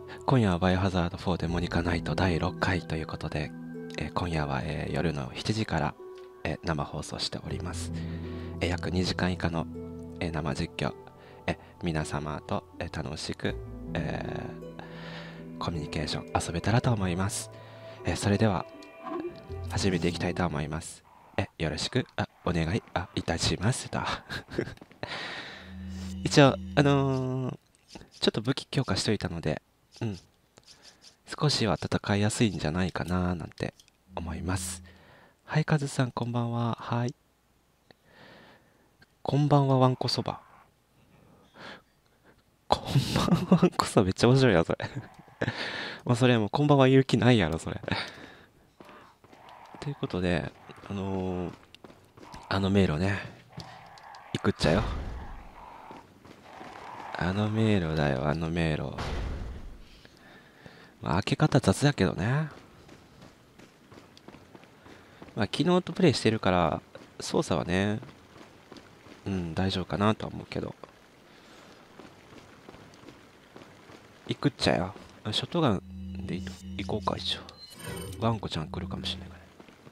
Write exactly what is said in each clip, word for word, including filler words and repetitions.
今夜はバイオハザードフォーデモニカナイトだいろっかいということで、えー今夜は、えー夜のしちじから、えー生放送しております。えー約にじかん以下の、えー生実況、えー皆様と、えー楽しく、えーコミュニケーション遊べたらと思います。えーそれでは始めていきたいと思います。えよろしくあお願いあいたしますと一応あのーちょっと武器強化しといたので、うん、少しは戦いやすいんじゃないかななんて思います。はい、カズさんこんばんは。はい。こんばんは、わんこそば。こんばんは、わんこそばめっちゃ面白いな、それ。もうそれもうこんばんは言う気ないやろ、それ。ということで、あのーあの迷路ね、行くっちゃよ。あの迷路だよ、あの迷路。まあ、開け方雑だけどね。まあ、昨日とプレイしてるから、操作はね、うん、大丈夫かなとは思うけど。行くっちゃよ。ショットガンでいいと行こうか、一応。ワンコちゃん来るかもしれないから。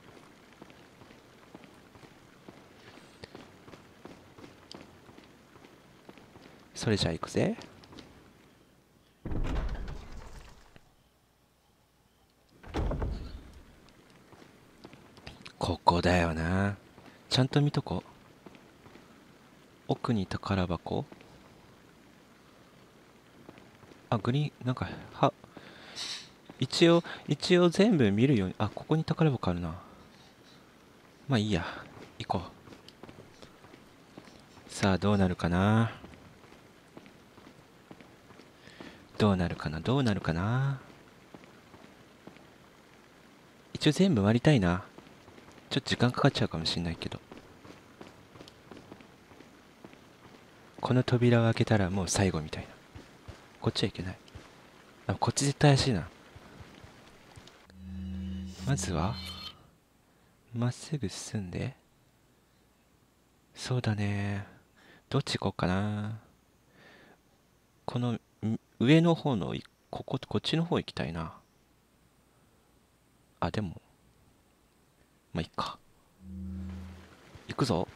それじゃあ行くぜ。ここだよな。ちゃんと見とこ。奥に宝箱。あ、グリーン、なんか、は、一応、一応全部見るように。あ、ここに宝箱あるな。まあいいや。行こう。さあ、どうなるかな。どうなるかな、どうなるかな。一応全部割りたいな。ちょっと時間かかっちゃうかもしんないけど。この扉を開けたらもう最後みたいな。こっちはいけない。あ、こっち絶対怪しいな。まずは、まっすぐ進んで。そうだね。どっち行こうかな。この上の方のこここっちの方行きたいな。あでもまあいっか。行くぞ。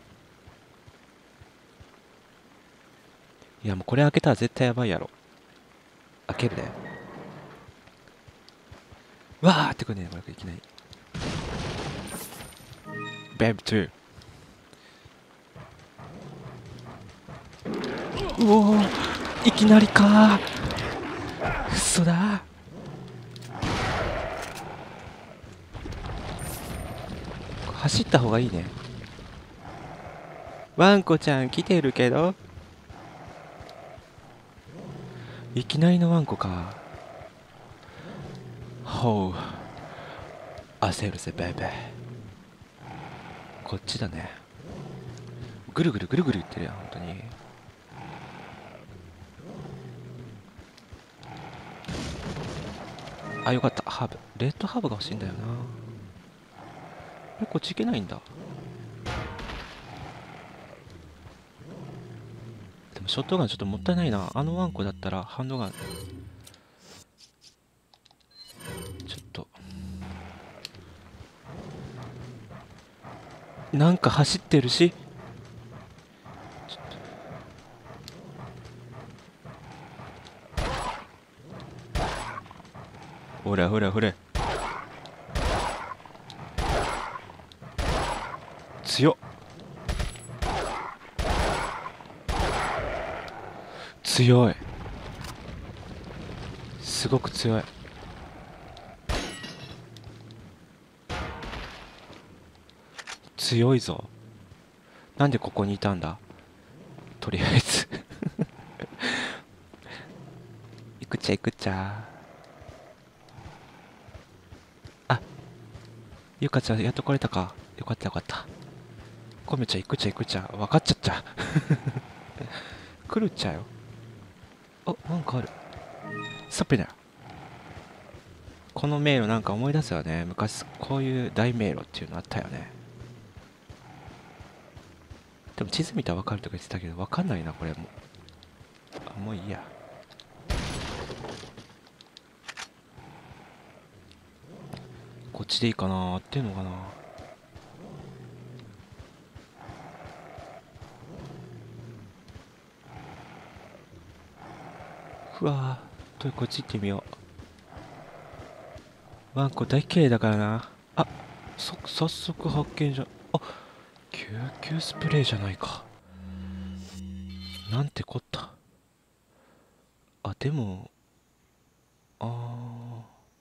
いやもうこれ開けたら絶対やばいやろ。開けるで。わーってくるね、これいきなり。ベブトゥー。うおー、いきなりかー。うそだー。走った方がいいね。ワンコちゃん来てるけど、いきなりのワンコか。ほう、焦るぜベベ。こっちだね。ぐるぐるぐるぐる言ってるやん本当に。あよかった、ハーブ、レッドハーブが欲しいんだよな。えこっち行けないんだ。でもショットガンちょっともったいないな。あのワンコだったらハンドガンちょっとなんか走ってるし。ほらほらほら、強っ、強い、すごく強い。強いぞ。なんでここにいたんだ。とりあえずいくっちゃいくっちゃ。あゆかちゃんやっと来れたか。よかったよかった。コメちゃんいくっちゃいくっちゃ分かっちゃった来るっちゃよ。あなんかある。ストップだ。この迷路なんか思い出すよね。昔こういう大迷路っていうのあったよね。でも地図見たら分かるとか言ってたけど分かんないなこれも。あもういいや。 こっちでいいかな。合ってんのかな。うわー、とこっち行ってみよう。ワンコ大綺麗だからな。あ、そ早速発見じゃ。あ、救急スプレーじゃないか。なんてこった。あ、でも、あー、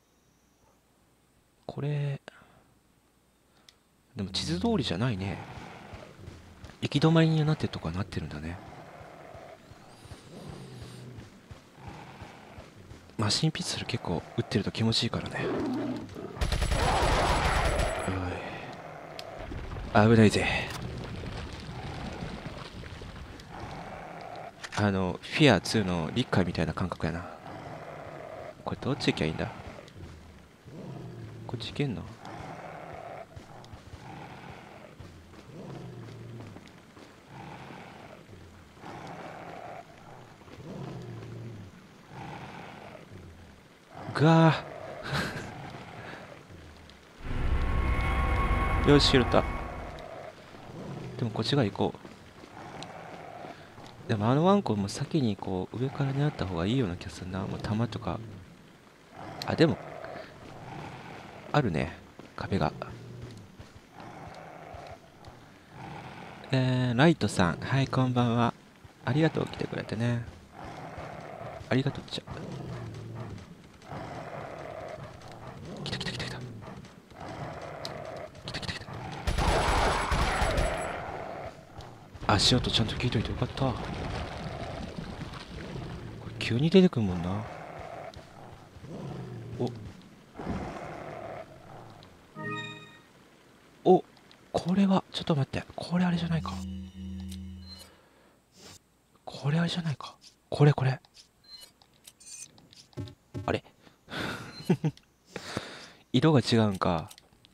これ、でも地図通りじゃないね。行き止まりになってるとかなってるんだね。マシンピストル結構撃ってると気持ちいいからね。おい、危ないぜ。あのフィアツーの立海みたいな感覚やな。これどっち行きゃいいんだ。こっち行けんの。ぐわーよし拾った。でもこっち側行こう。でもあのワンコも先にこう上から狙った方がいいような気がするな。もう弾とか。あ、でもあるね、壁が。えー、ライトさん、はい、こんばんは。ありがとう、来てくれてね。ありがとうっちゃ。来た来た来た来た。来た来た来た。足音ちゃんと聞いといてよかった。これ急に出てくるもんな。お、お、これは、ちょっと待って。これあれじゃないか。これあれじゃないか。これこれ。あれ色が違うんか。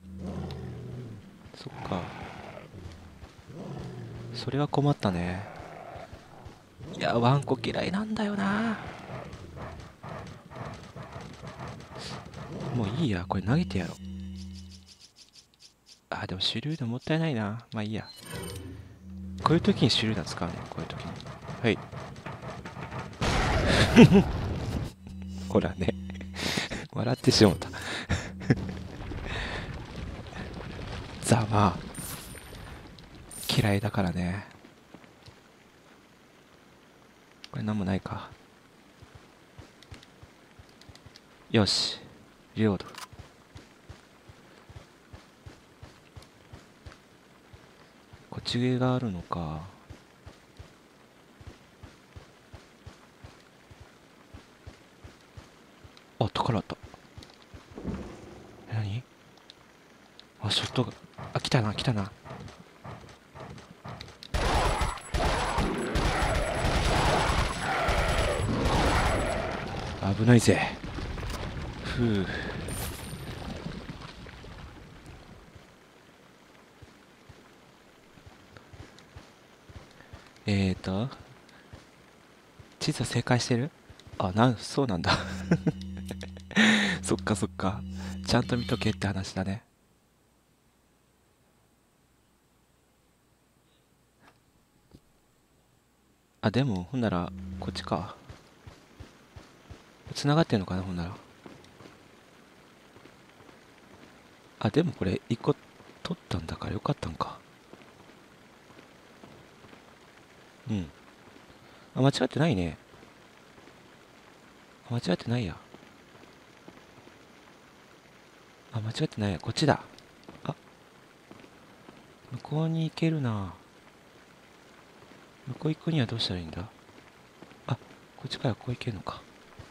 そっか。それは困ったね。いや、ワンコ嫌いなんだよな。もういいや、これ投げてやろう。あ、でも手榴弾もったいないな。まあいいや。こういう時に手榴弾使うね。こういう時に。はい。ほらね。笑ってしまった。ざまあ。嫌いだからね。これなんもないか。よし。リロード。こっちがあるのか。あ、宝あった。え、何。あ、ショットが。あ、来たな、来たな。危ないぜ。ふう。えーと、地図正解してる。あ、なん、そうなんだ。そっかそっか。ちゃんと見とけって話だね。あ、でも、ほんなら、こっちか。繋がってんのかな、ほんなら。あ、でもこれ、一個取ったんだからよかったんか。うん。あ、間違ってないね。間違ってないや。あ、間違ってないや。こっちだ。あ、向こうに行けるな。向こう行くにはどうしたらいいんだ。あ、こっちからこう行けるのか。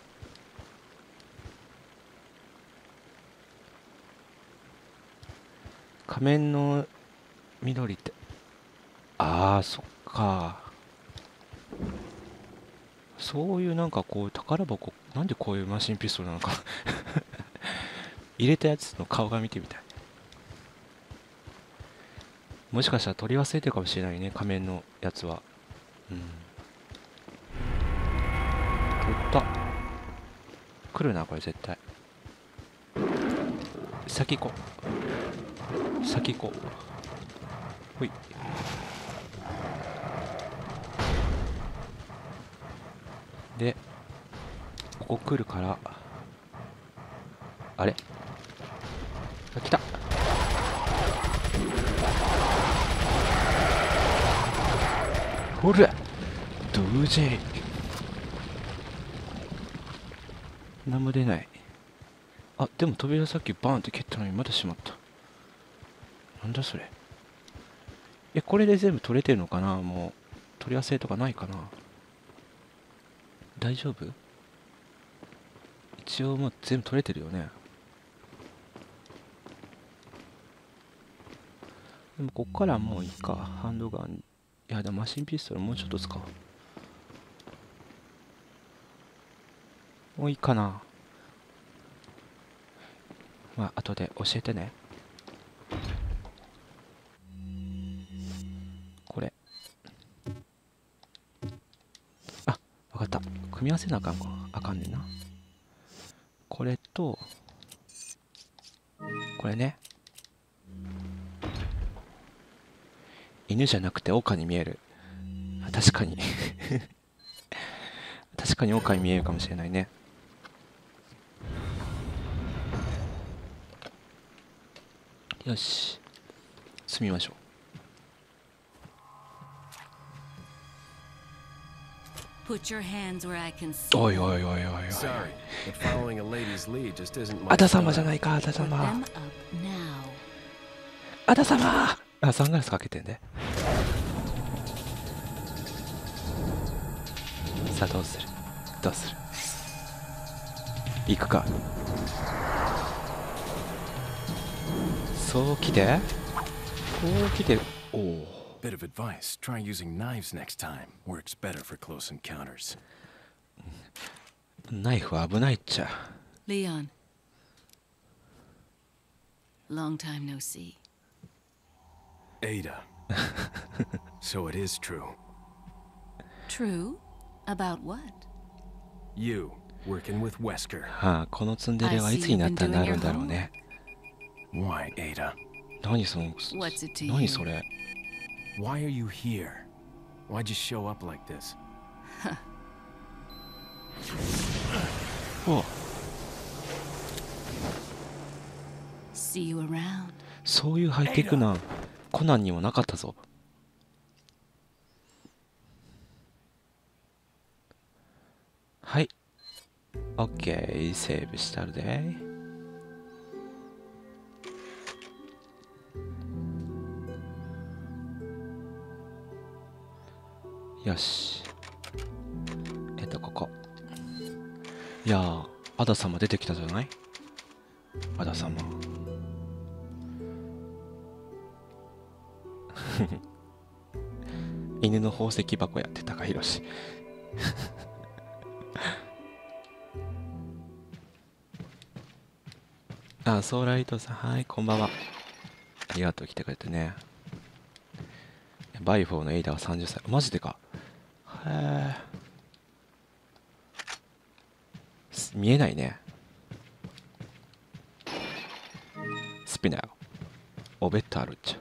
仮面の緑って。ああ、そっか。そういうなんかこう宝箱、なんでこういうマシンピストルなのか入れたやつの顔が見てみたい。もしかしたら取り忘れてるかもしれないね、仮面のやつは。うん。取った。来るな、これ絶対。 先行こう。先行こう。ほい。でここ来るから、あれ、あ、来た。ほらどうじゃい。何も出ない。あ、でも扉さっきバーンって蹴ったのにまだ閉まった。なんだそれ。え、これで全部取れてるのかな。もう取り忘れとかないかな。大丈夫？一応もう全部取れてるよね。でもこっからもういいか。ハンドガン。いやでもマシンピストルもうちょっと使おう。もういいかな。まあ後で教えてね。これ、あ、わかった。組み合わせなあかんかあかんねんな。これとこれね。犬じゃなくて狼に見える。あ、確かに確かに狼に見えるかもしれないね。よし、進みましょう。おいおいおいおいおい。アダ様じゃないか、アダ様。アダ様。あ、サングラスかけてんで。さあどうするどうする。行くか。そう来て、こう来て。おお。 Bit of advice: try using knives next time. Works better for close encounters. ナイフは危ないっちゃ。 Leon. Long time no see. Ada. So it is true. True? About what? You working with Wesker. はあ、このツンデレはいつになったらなるんだろうね。 Why, Ada? 何その、何それ。 Why are you here? Why'd you show up like this? お、 See you around. そういうハイテクなコナンにもなかったぞ。はい。オッケー、セーブしたるで。よし。えっと、ここ。いやー、アダ様出てきたじゃない？アダ様。犬の宝石箱やって高弘。あ、ソーライトさん、はい、こんばんは。ありがとう、来てくれてね。バイフォーのエイダはさんじゅっさい。マジでか。へえ。見えないね。スピナー。おべってあるっちゃ。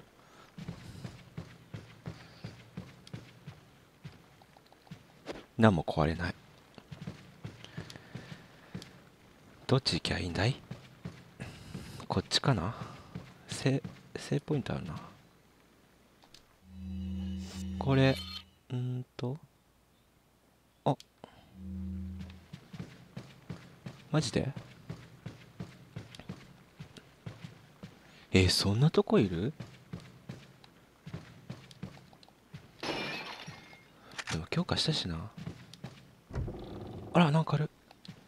何も壊れない。どっち行きゃいいんだい？こっちかな？セ、セーブポイントあるな。これ、んーと、あ、マジで？えー、そんなとこいる？でも強化したしな。あら、なんかある。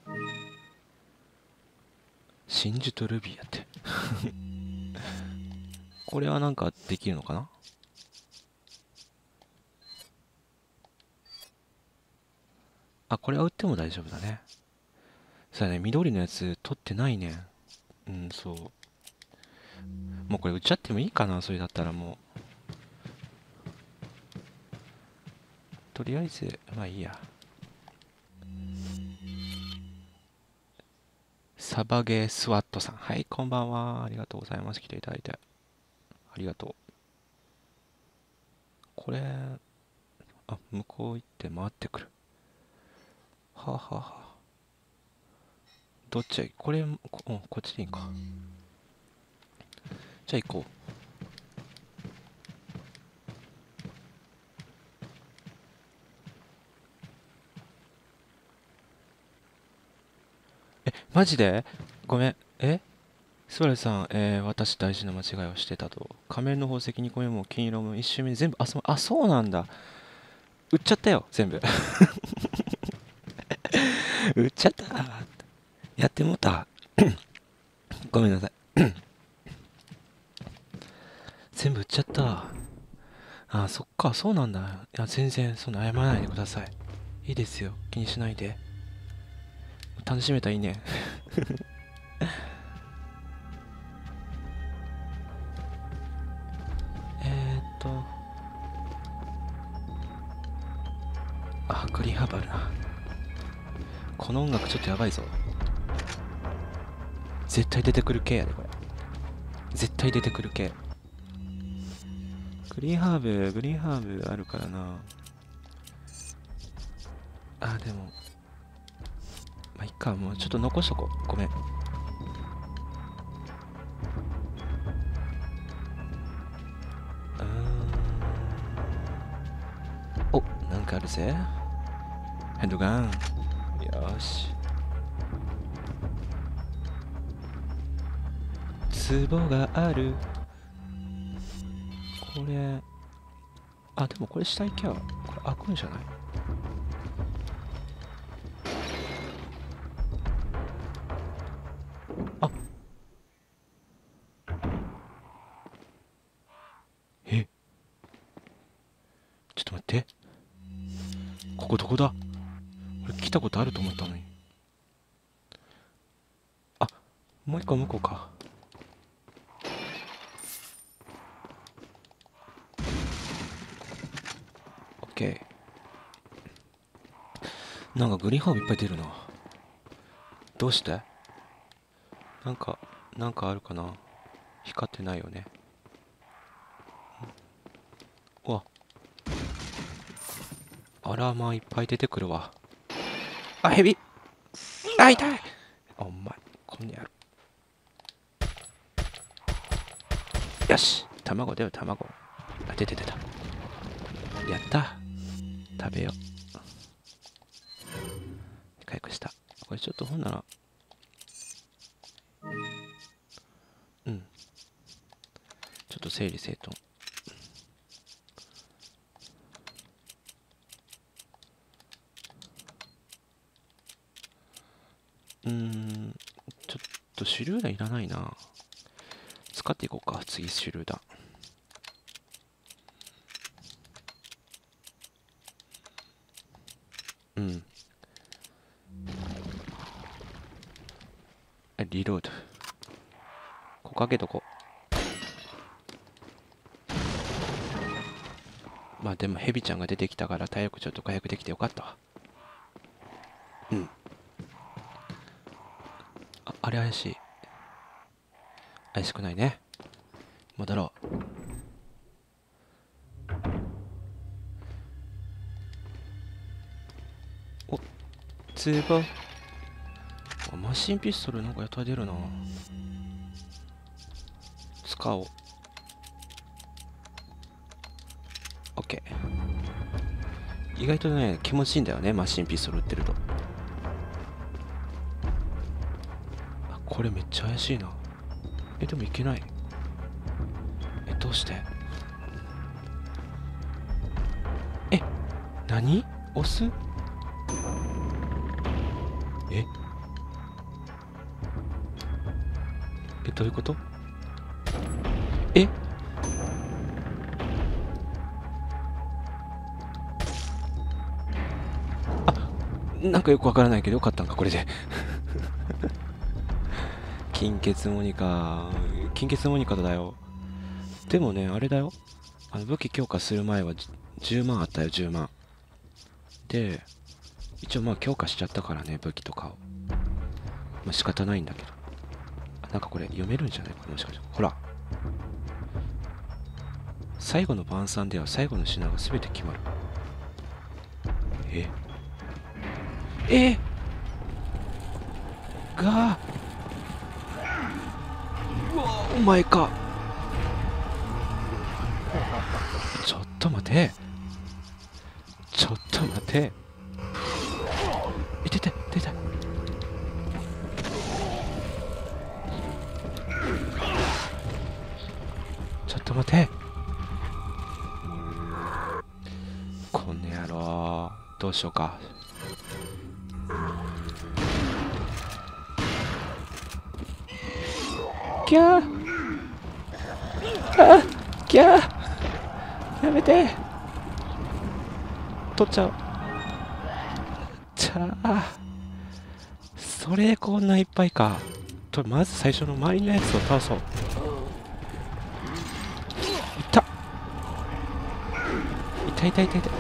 真珠とルビーやってこれはなんかできるのかな。あ、これは売っても大丈夫だね。そうだね、緑のやつ取ってないね。うん、そう。もうこれ売っちゃってもいいかな、それだったらもう。とりあえず、まあいいや。 サバゲースワットさん、はい、こんばんは。ありがとうございます。来ていただいて。ありがとう。これ、あ、向こう行って回ってくる。はあ、はあはあ、どっちへ、これ、こ、うん、こっちでいいんか。じゃあ行こう。え、マジでごめん。えスバルさん、えー私大事な間違いをしてたと。仮面の宝石にこれも金色も一周目に全部、あ、そう、あ、そうなんだ。売っちゃったよ、全部。売っちゃった。やってもうた。ごめんなさい。全部売っちゃった。あ、そっか、そうなんだ。いや、全然、そんな謝らないでください。いいですよ。気にしないで。楽しめたらいいね。えーっと。あ、グリーンハーブあるな。この音楽ちょっとやばいぞ。絶対出てくる系やで、これ。絶対出てくる系。グリーンハーブ、グリーンハーブあるからな。あ、でも。まあ、いっか、もうちょっと残しとこう。ごめん。うーん。お、なんかあるぜ。ヘッドガン。よーし。壺がある。これ。あ、でもこれ下行きゃ、これ開くんじゃない？あ、え、ちょっと待って。ここどこだ？俺来たことあると思ったのに。あ、もう一個向こうか。オッケー。なんかグリーンハーブいっぱい出るな。どうして？なんか、なんかあるかな？光ってないよね。うわ。あら、まあいっぱい出てくるわ。あ、ヘビ！あ、痛い！お前、こんにゃる。よし！卵出る、卵。あ、出て出た。やった！食べよう。回復した。これちょっとほんなら、うん。ちょっと整理整頓。うーん、ちょっと手榴弾いらないな。使っていこうか、次手榴弾。うん。リロード。ここ開けとこう。まあでもヘビちゃんが出てきたから体力ちょっと回復できてよかったわ。うん。あ、あれ怪しい。怪しくないね。戻ろう。お、ツボ。あ、マシンピストルなんかやたら出るな。使おう。オッケー。意外とね、気持ちいいんだよね、マシンピストル撃ってると。あ、これめっちゃ怪しいな。え、でもいけない。え、どうして？え、何？押す？ええ、どういうこと？え、なんかよくわからないけどよかったんか、これで。金欠モニカ。金欠モニカだよ。でもね、あれだよ。あの武器強化する前はじゅうまんあったよ、じゅうまん。で、一応まあ強化しちゃったからね、武器とかを。まあ仕方ないんだけど。 なんかこれ読めるんじゃないかな、もしかして。ほら、最後の晩餐では最後の品が全て決まる。ええがうわ、お前か。ちょっと待て、ちょっと待て。いてててて。ちょっと待て。こんな野郎、どうしようか。キャーあキャーやめて、取っちゃう。ちゃあ、それこんないっぱいか。とまず最初の周りのやつを倒そう。いったいたいたいたいた。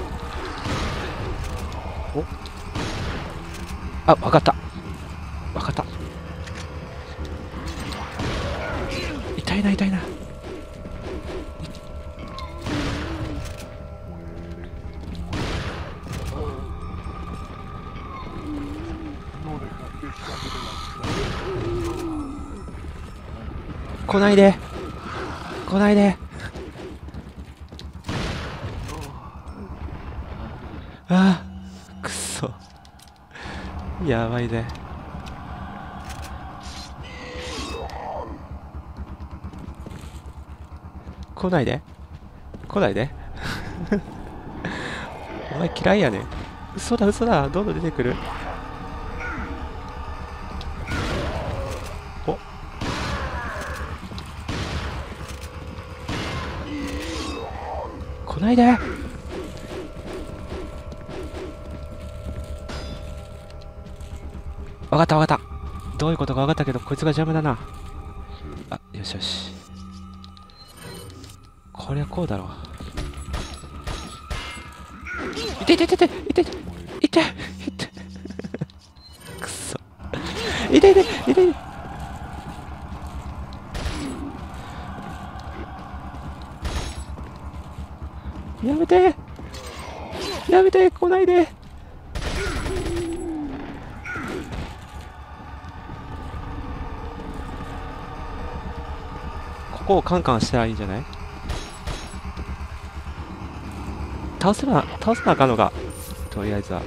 おあ、わかったわかった。痛いな痛いな。来ないで来ないで。ああ、くそ、やばいぜ。来ないで来ないでお前嫌いやね。嘘だ嘘だ、どんどん出てくる。お来ないで。わかったわかった、どういうことかわかったけど、こいつが邪魔だな。あ、よしよし、こりゃこうだろう。いていていていていていていていてくそ、いていていていて。やめてやめて、来ないで。ここをカンカンしたらいいんじゃない。倒せな倒せなあかんのか、とりあえずは。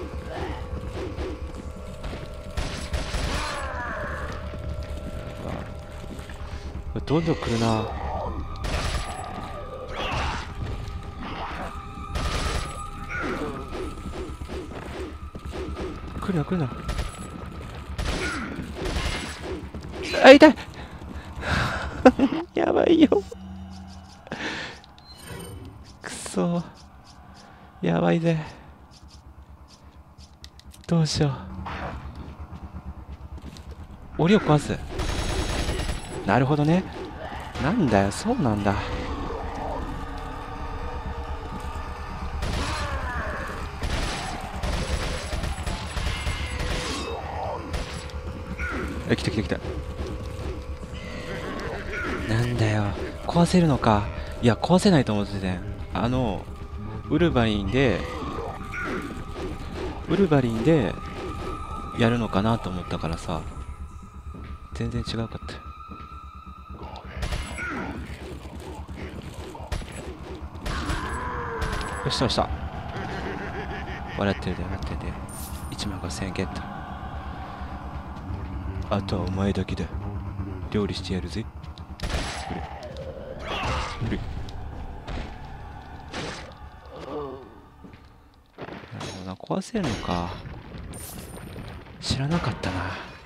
どんどん来るな。来るな来るな。あ、痛いやばいよ、くそ、やばいぜ。どうしよう。檻を壊す。なるほどね。なんだよ、そうなんだ。え、来た来た来た。なんだよ、壊せるのか。いや、壊せないと思ってて、あのウルヴァリンでウルヴァリンでやるのかなと思ったからさ、全然違うかった。よし、どうした。笑ってるで笑ってるで。いちまんごせんえんゲット。あとはお前だけだ。料理してやるぜ。うれうれ。なるほどな、壊せるのか。知らなかったな。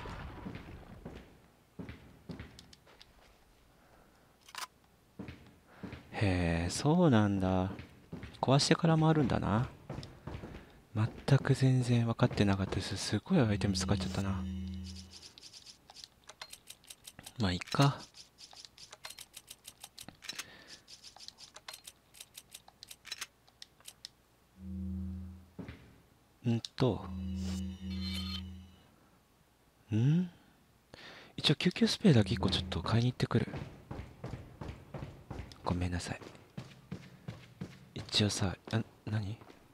へえ、そうなんだ。壊してからもあるんだな。全く全然分かってなかったです。すごいアイテム使っちゃったな。まあいいか。んとん一応救急スプレーだけいっこちょっと買いに行ってくる。ごめんなさい。一応さ、な、何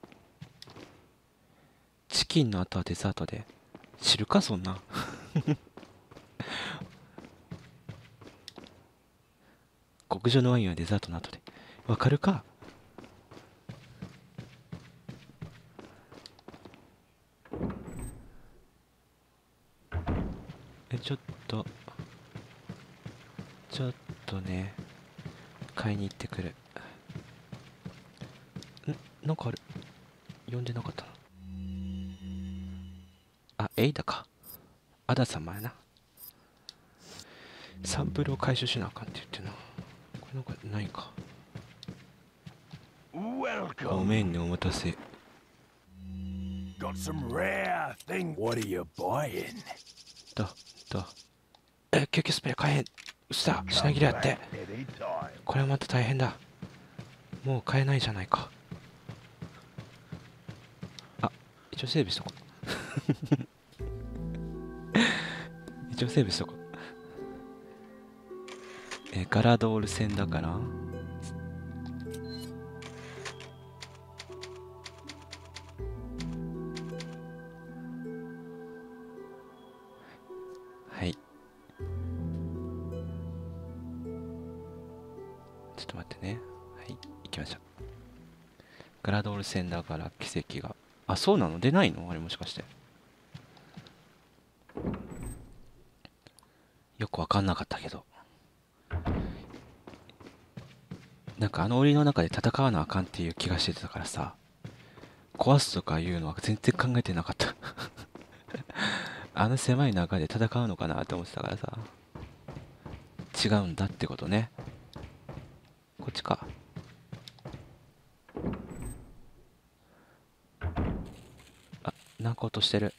チキンの後はデザートで。知るかそんな。極上のワインはデザートの後で。わかるか。え、ちょっと、ちょっとね、買いに行ってくる。ん、なんかある。呼んでなかったな。あ、エイダか。アダ様やな。サンプルを回収しなあかんって言ってな。これなんかないか。ごめんね、お待たせ。 Got some rare thing. What are you buying? だ、だ。え、救急スプレー買えへん。うそだ、品切れやって。これはまた大変だ。もう買えないじゃないか。あ、一応整備しとこう。一応整備しとこう。えー、ガラドール戦だから。はい。ちょっと待ってね。はい、行きましょう。ガラドール戦だから奇跡が。あ、そうなの？出ないの？あれもしかして。よくわかんなかったけど。なんかあの檻の中で戦わなあかんっていう気がしてたからさ、壊すとかいうのは全然考えてなかった。あの狭い中で戦うのかなって思ってたからさ、違うんだってことね。こっちか。あ、なんか音してる。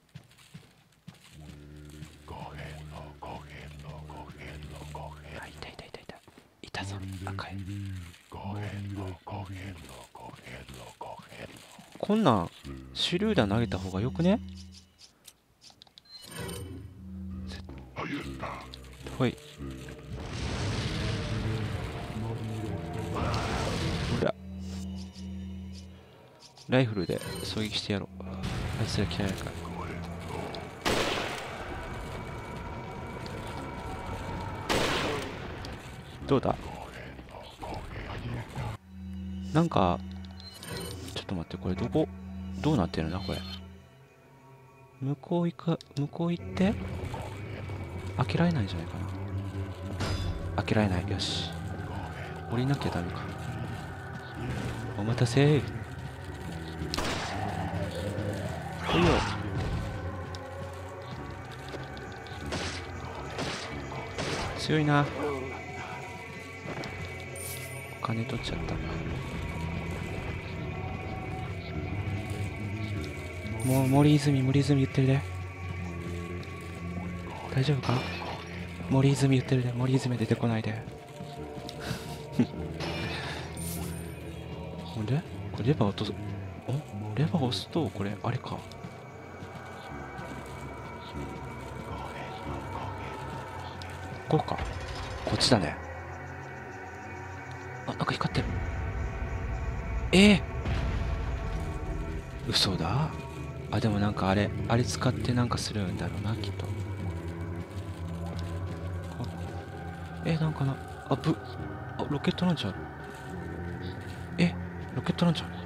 あ、いたいたいたいた。いたぞ、赤い。こんなん手榴弾投げた方がよくね？ほい。ほら、ライフルで狙撃してやろう。あいつら嫌いやから。どうだ？なんかちょっと待って、これどこどうなってるんだこれ。向こう行く、向こう行って開けられないんじゃないかな。開けられない。よし、降りなきゃダメか。お待たせ。来いよ。強いな。お金取っちゃった。もう森泉森泉言ってるで。大丈夫か？森泉言ってるで。森泉出てこないで。ほんでこれレバー落とす。お、レバー押すとこれあれか。こうか。こっちだね。あ、なんか光ってる。ええー、嘘だ。あ、でもなんかあれあれ使ってなんかするんだろうなきっと。え、なんかなあ、ぶあ、ロケットランチャーある。え、ロケットランチャーある。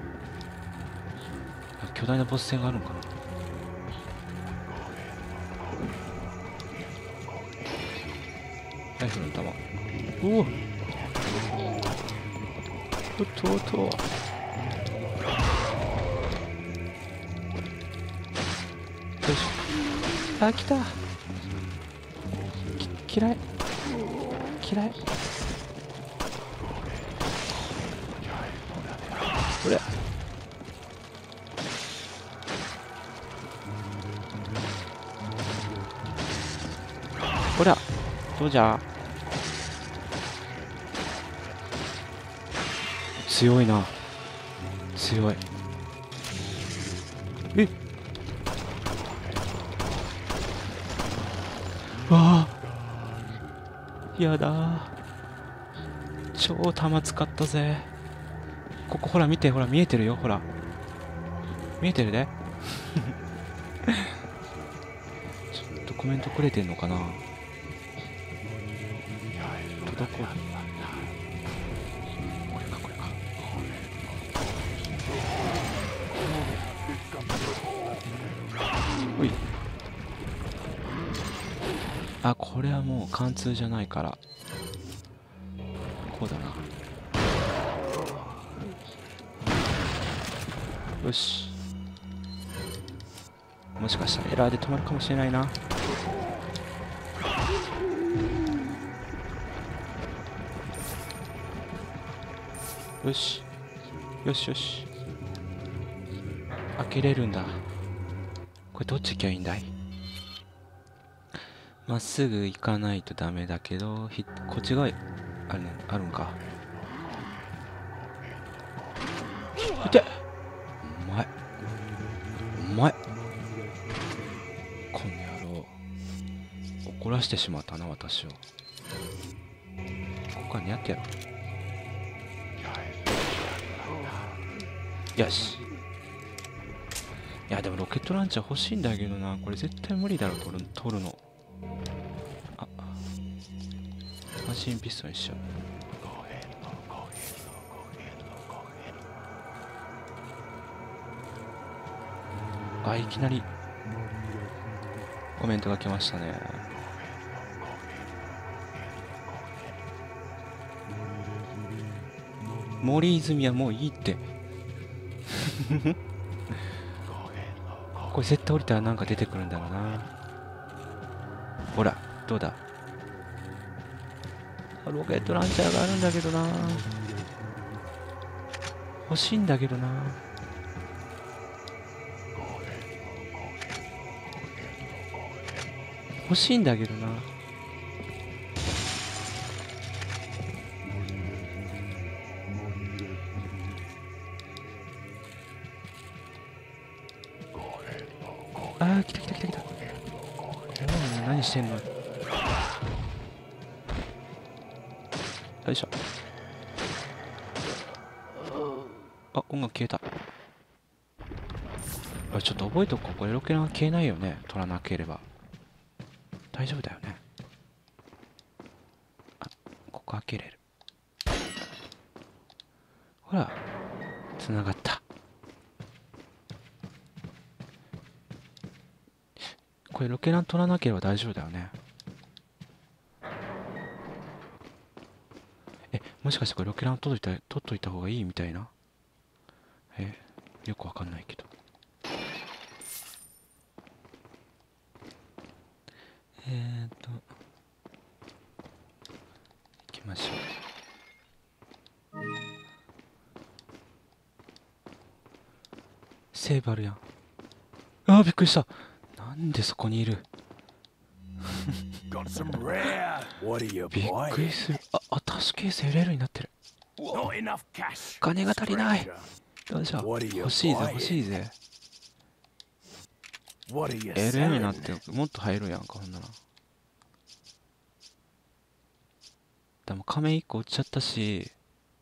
巨大なボス戦があるのかな。ライフルの弾。おお、おっとおっと。よし。あ、来た。き嫌い嫌い。これほら、どうじゃ。強いな、強い。えっ、わあ、 やだー、超弾使ったぜ。ここほら見て、ほら見えてるよ、ほら見えてるでちょっとコメントくれてんのかな。届こう。これかこれか。ほい。あ、これはもう貫通じゃないからこうだな。よし、もしかしたらエラーで止まるかもしれないな。よしよしよし、開けれるんだ。これどっち行きゃいいんだい。まっすぐ行かないとダメだけど、ひこっち側あるのあるんか。いて、お前お前この野郎、怒らしてしまったな私を。ここは似合ってやろう。よし。いやでもロケットランチャー欲しいんだけどな。これ絶対無理だろ取る取るの。あ、マシンピストルにしちゃう。あ、いきなりコメントが来ましたね。森泉はもういいってこれ絶対降りたらなんか出てくるんだろうな。ほらどうだ。ロケットランチャーがあるんだけどな。欲しいんだけどな。欲しいんだけどな。あー、来た来た来た来た。何してんの。よいしょ。あ、音楽消えた。あ、ちょっと覚えとこう。これロケラン消えないよね、取らなければ。大丈夫だよね。あ、ここ開けれる。ほらつながった。これロケラン取らなければ大丈夫だよね。え、もしかしてこれロケラン取っといた、取っといた方がいいみたいな。え、よくわかんないけど。えーっと行きましょう。セーブあるやん。あー、びっくりした。なんでそこにいる。 Got some rare. What are you びっくり buying? する。あ、アタッシュケース エルエル になってる。 Not enough cash. 金が足りない。 stranger. よいしょ。 What are you 欲しいぜ buying? 欲しいぜ。 What are you エルエル になっ selling? てもっと入るやんか、ほんなら。でも仮面いっこ売っちゃったし、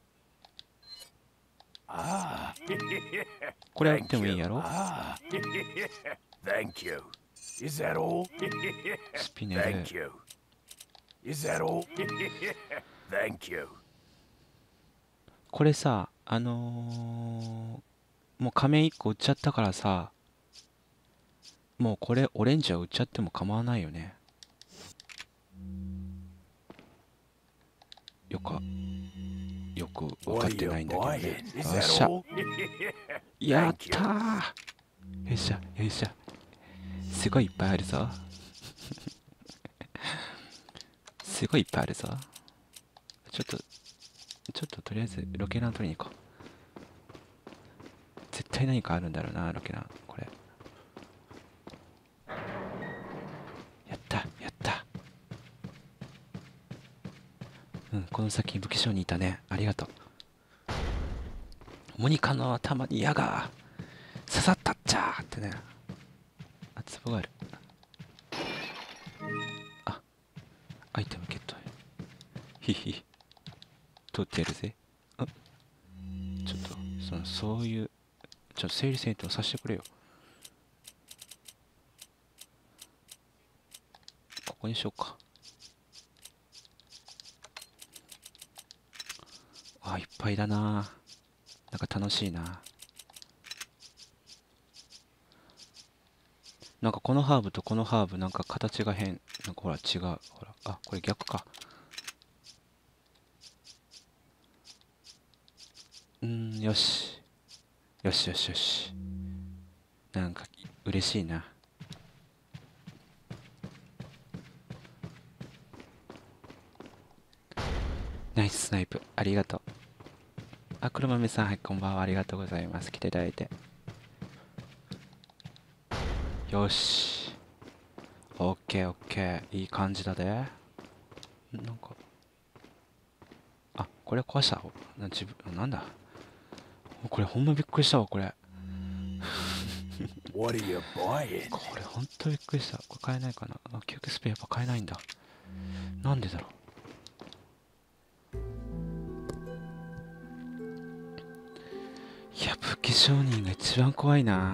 Ah. これやってもいいんやろ。 Ah. Thank you. Is that all? スピネル。 Thank you. Is that all? Thank you. これさ、あのー、もう仮面いっこ売っちゃったからさ、もうこれオレンジは売っちゃっても構わないよね。よかよく分かってないんだけどね。よっしゃ、やったー。よっしゃよっしゃ、すごいいっぱいあるぞすごいいっぱいあるぞ。ちょっとちょっととりあえずロケラン取りに行こう。絶対何かあるんだろうな、ロケラン。これやったやった。うん、この先武器商にいたね。ありがとう。モニカの頭に矢が刺さったっちゃーってね。あ、壺がある。あ、アイテムゲット。 ひひ。取ってやるぜ。あ、ちょっと、その、そういう、ちょっと整理整頓させてくれよ。ここにしようか。あ、いっぱいだな。なんか楽しいな。なんかこのハーブとこのハーブなんか形が変。なんかほら違う。ほら。あ、これ逆か。うーん、よし。よしよしよし。なんか嬉しいな。ナイススナイプ。ありがとう。あ、黒豆さん、はい、こんばんは。ありがとうございます。来ていただいて。よし。オッケーオッケー。いい感じだで。なんか。あ、これ壊した。な自分、なんだ。これほんまびっくりしたわ、これ。 What are you buying? これほんとびっくりした。これ買えないかな。あ、キュークスペやっぱ買えないんだ。なんでだろう。いや、武器商人が一番怖いな。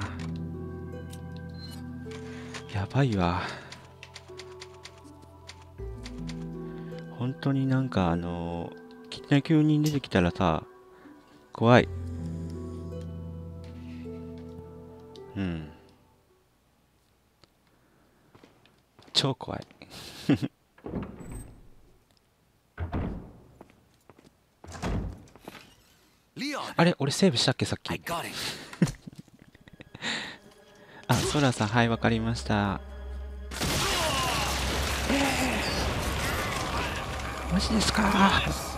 やばいわ。本当になんかあのー、きな急に出てきたらさ、怖い。うん。超怖い。あれ、俺セーブしたっけさっき。あ、ソラさん、はい、わかりました。マジですか。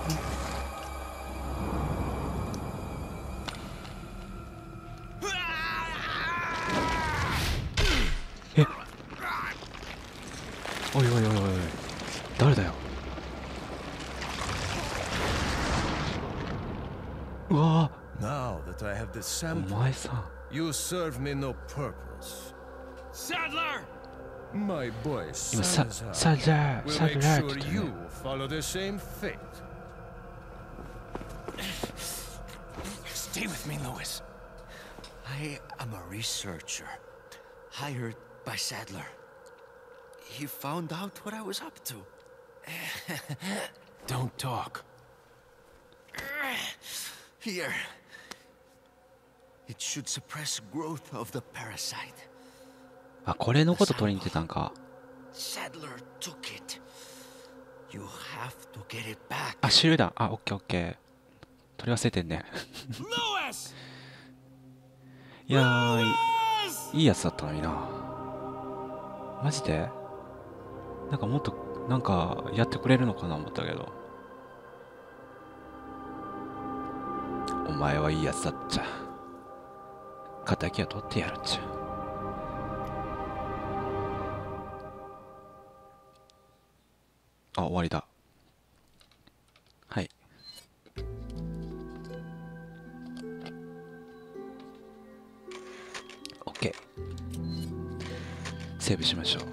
え、おいおいおいおいおい、誰だよ。うわぁ、 Now that I have the お sample, 前さん。 you serve me no purpose. Sadler! My boy 今さ、 Salazar サルラー、 will サル make ラーって sure 言ったね。 you follow the same fate. Stay with me, Lewis. I am a researcher, hired by Sadler. He found out what I was up to. Don't talk. Here. It should suppress growth of the parasite. あ、これのこと取りに行ってたんか。 Sadler took it. You have to get it back. あ、手榴弾。あ、オッケーオッケー。取り忘れてんね。 Lewis! いやー、いい、いいやつだったのにな。マジでなんかもっと、なんか、やってくれるのかな思ったけど。お前はいいやつだっちゃ。敵は取ってやるっちゃ。あ、終わりだ。はい。OK。セーブしましょう。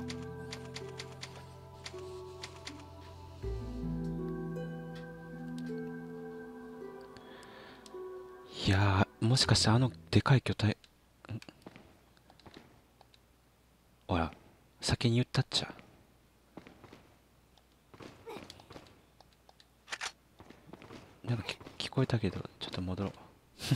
いやー、もしかしてあのでかい巨体、ん、ほら、先に言ったっちゃ。なんか聞こえたけど、ちょっと戻ろう。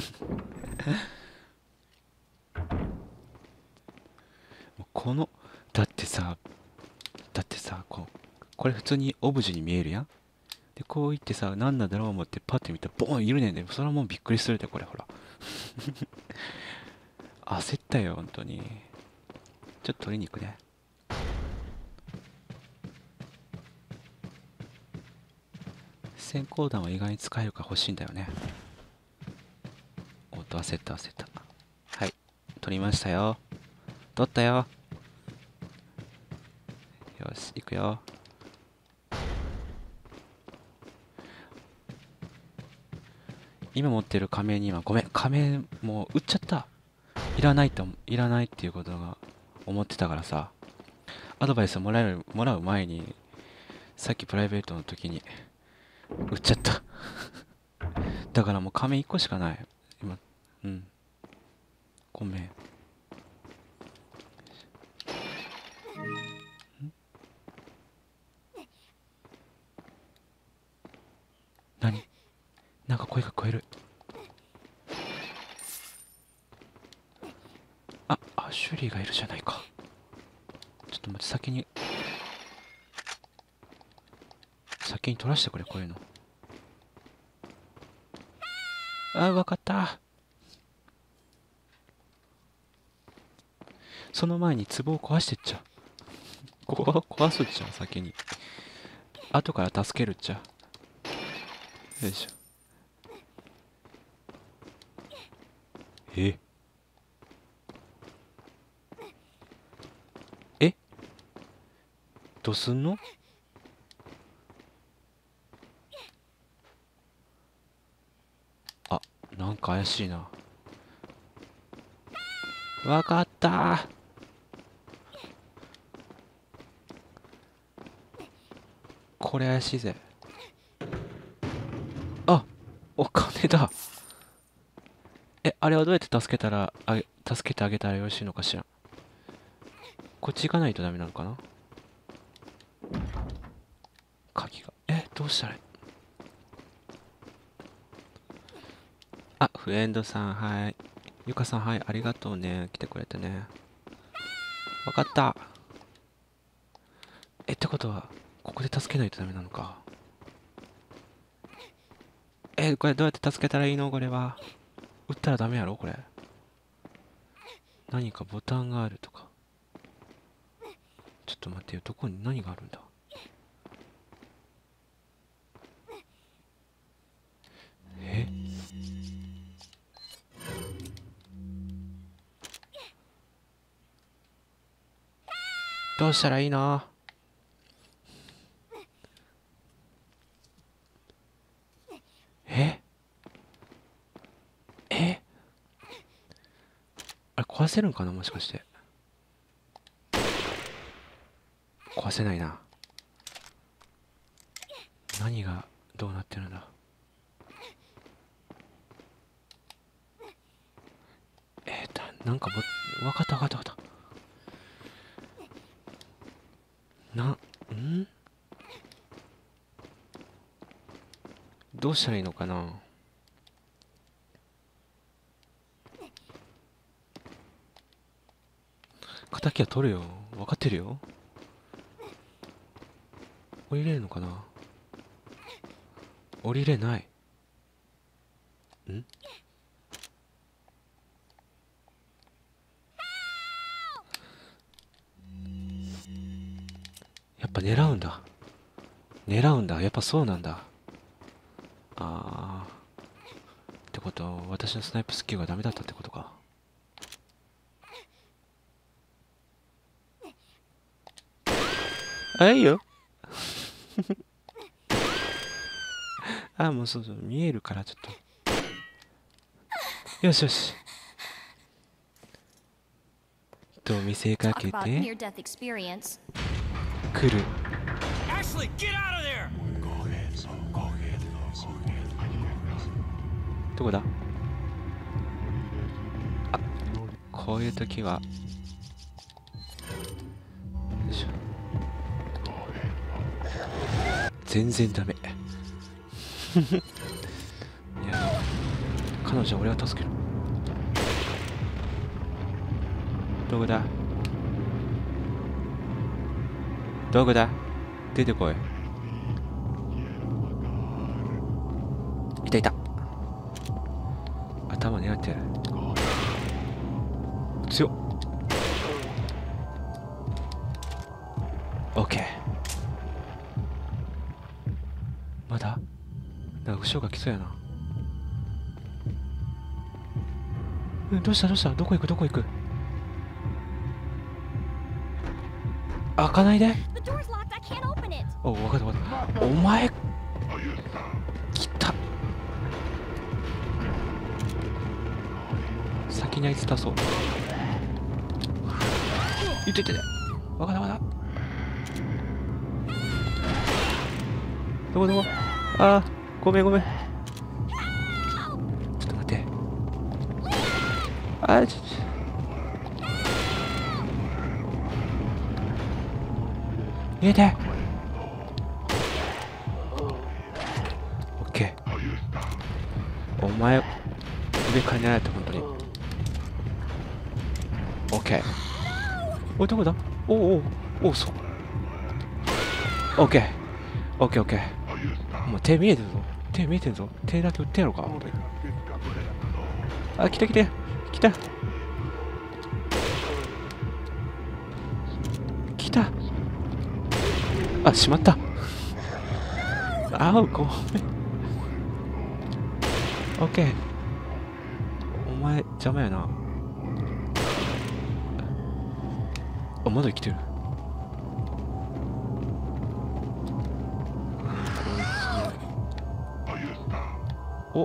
もうこの、だってさ、だってさ、こう、これ普通にオブジェに見えるやん。で、こう言ってさ、何なんだろう思ってパッて見たら、ボーンいるねんで、それはもうびっくりするで、これ、ほら。焦ったよ、本当に。ちょっと取りに行くね。閃光弾は意外に使えるから欲しいんだよね。おっと、焦った焦った。はい、取りましたよ。取ったよ。よし、行くよ。今持ってる仮面には、ごめん、仮面もう売っちゃった。いらないと、いらないっていうことが思ってたからさ、アドバイスをもらえる、もらう前に、さっきプライベートの時に、 撃っちゃっただからもう仮面いっこしかない今。うん、ごめん。何？なんか声が聞こえる。あ、アシュリーがいるじゃないか。ちょっと待って、先に先に取らしてくれ、こういうの。あ、わかった。その前に壺を壊してっちゃう。ここ壊すっちゃう、先に。後から助けるっちゃう。よいしょ。ええどうすんの？あ、なんか怪しいな。わかったー。これ怪しいぜ。あ、お金だ。え、あれはどうやって助けたらあげ助けてあげたらよろしいのかしら。こっち行かないとダメなのかな。鍵が、え、どうしたらいい。あ、フレンドさん、はい。ゆかさん、はい、ありがとうね。来てくれてね。わかった。え、ってことは、ここで助けないとダメなのか。え、これどうやって助けたらいいのこれは。撃ったらダメやろこれ。何かボタンがあるとか。ちょっと待ってよ。どこに何があるんだ。えどうしたらいいの。ええあれ壊せるんかなもしかして。壊せないな。何がどうなってるんだ。えー、だなんかぼわかったわかったわかった。なんんどうしたらいいのかな。敵は取るよ。分かってるよ。降りれるのかな。降りれない。んやっぱ狙うんだ。狙うんだ。やっぱそうなんだ。あー。ってことは、私のスナイプスキルがダメだったってことか。あ、いいよ。あ、もうそうそう、見えるからちょっと。よしよし。と見せかけて、来る。 Ashley, get out of there! どこだ。あ、こういう時は。よいしょ。全然ダメ。いや、彼女は俺は助ける。どこだどこだ出てこい。いたいた。頭狙ってやる。強っ。オッケー。まだなんか後ろが来そうやな。うん、どうしたどうした。どこ行くどこ行く。開かないで。お、分かった分かった。お前来た。先にあいつ出そう。いててて。分かった分かった。どこどこ。 あー、ごめんごめん。ちょっと待って。あー、ちょちょ逃げて。オッケー。お前上から狙えて本当に。オッケー。おい、どこだ。おおおお、そう。オッケーオッケーオッケー。もう手見えてるぞ。手見えてるぞ。手だけ打ってやろうか本当に。あ、来た来た来た来た。あ、しまった。あー、ごめん。オッケー。お前邪魔やな。あ、まだ生きてる。お、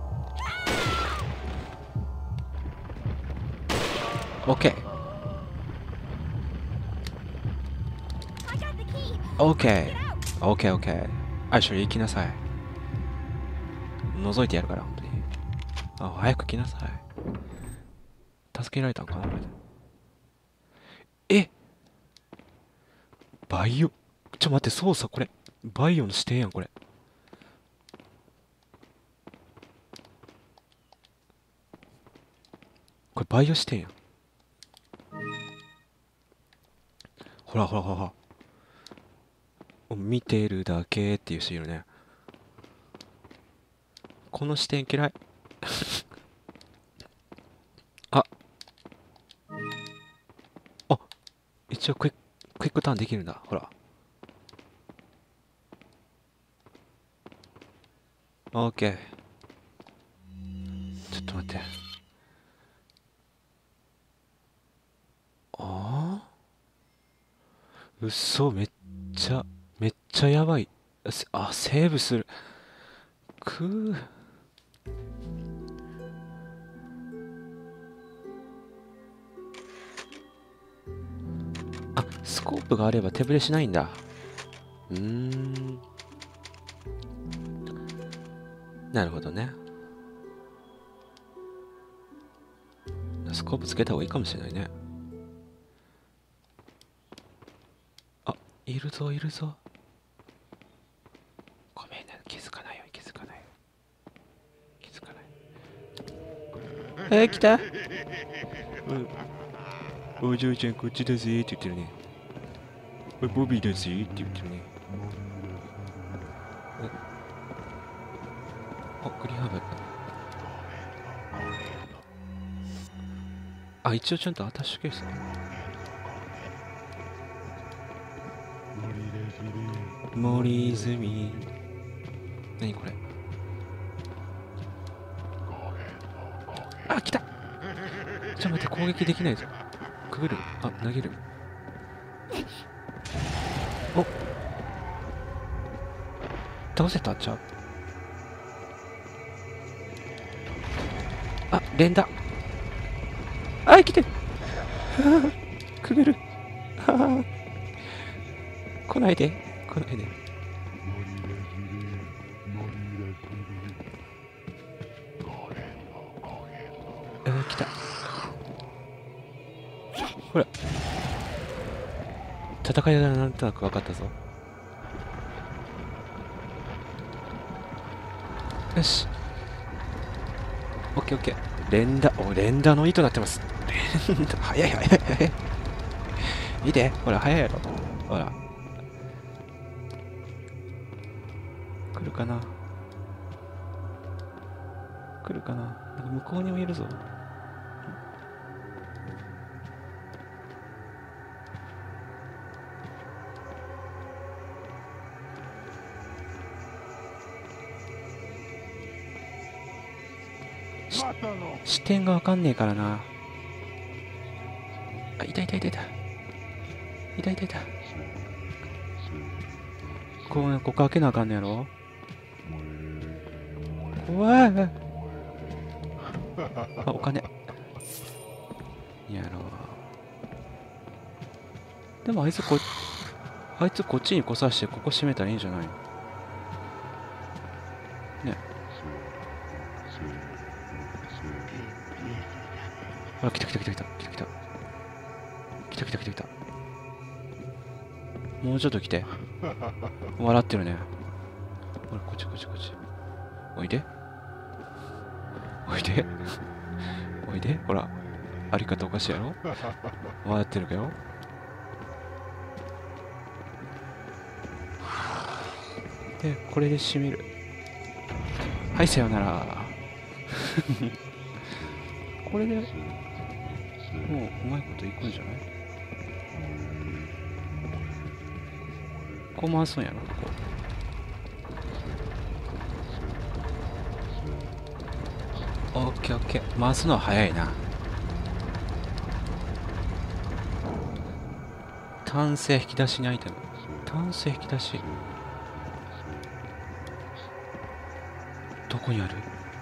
オッケーオッケーオッケーオッケー。あ、一緒に行きなさい。覗いてやるから本当に。あ、早く来なさい。助けられたんかなこれで。え、バイオ、ちょ待って、操作これバイオの視点やんこれ。これバイオ視点やん。ほらほらほらほら、見てるだけっていうシールね。この視点嫌い。ああ、一応クイッククイックターンできるんだ。ほら。オッケー。ちょっと待って。ああ、うっそ、めっちゃめっちゃやばい。あ、セーブする。くー。あ、スコープがあれば手ぶれしないんだ。うーん、なるほどね。スコープつけた方がいいかもしれないね。あ、いるぞいるぞ。ごめんね、気づかないように気づかない。気づかない。えー、来た。うん、お嬢ちゃんこっちだぜって言ってるね。おい、ボビーだぜって言ってるね。あ、グリーンハーブ。あ、一応ちゃんとアタッシュケース。森泉。何これ。あ、来た。ちょっと待って、攻撃できないぞ。くぐる。あ、投げる。お、倒せたんちゃう。あ、連打。あ、来てる。くぐる。来ないで来ないで。あ、来た。ほら、戦いがなんとなく分かったぞ。よし、オッケーオッケー。連打、お、連打の糸になってます。連打、早い早い早い。見て、ほら、早いやろ。ほら。来るかな来るかな。なんか向こうにもいるぞ。視点がわかんねえからな。あ、いたいたいたいたいたいたいた。こう、ここ開けなあかんねやろ。怖い。あ、お金やろう。でもあいつこあいつこっちに来さしてここ閉めたらいいんじゃないの。 ね。あ、来た来た来た来た来た来た来た来た来た来た。もうちょっと来て。笑ってるね。ほら、こっちこっちこっち。おいで。おいで。おいで。ほら。あり方おかしいやろ。笑ってるかよ。で、これで締める。はい、さよなら。これで、もううまいこといくんじゃない？こう回すんやろ、こう。オッケーオッケー。回すのは早いな。単性引き出しにアイテム。単性引き出し。どこにある？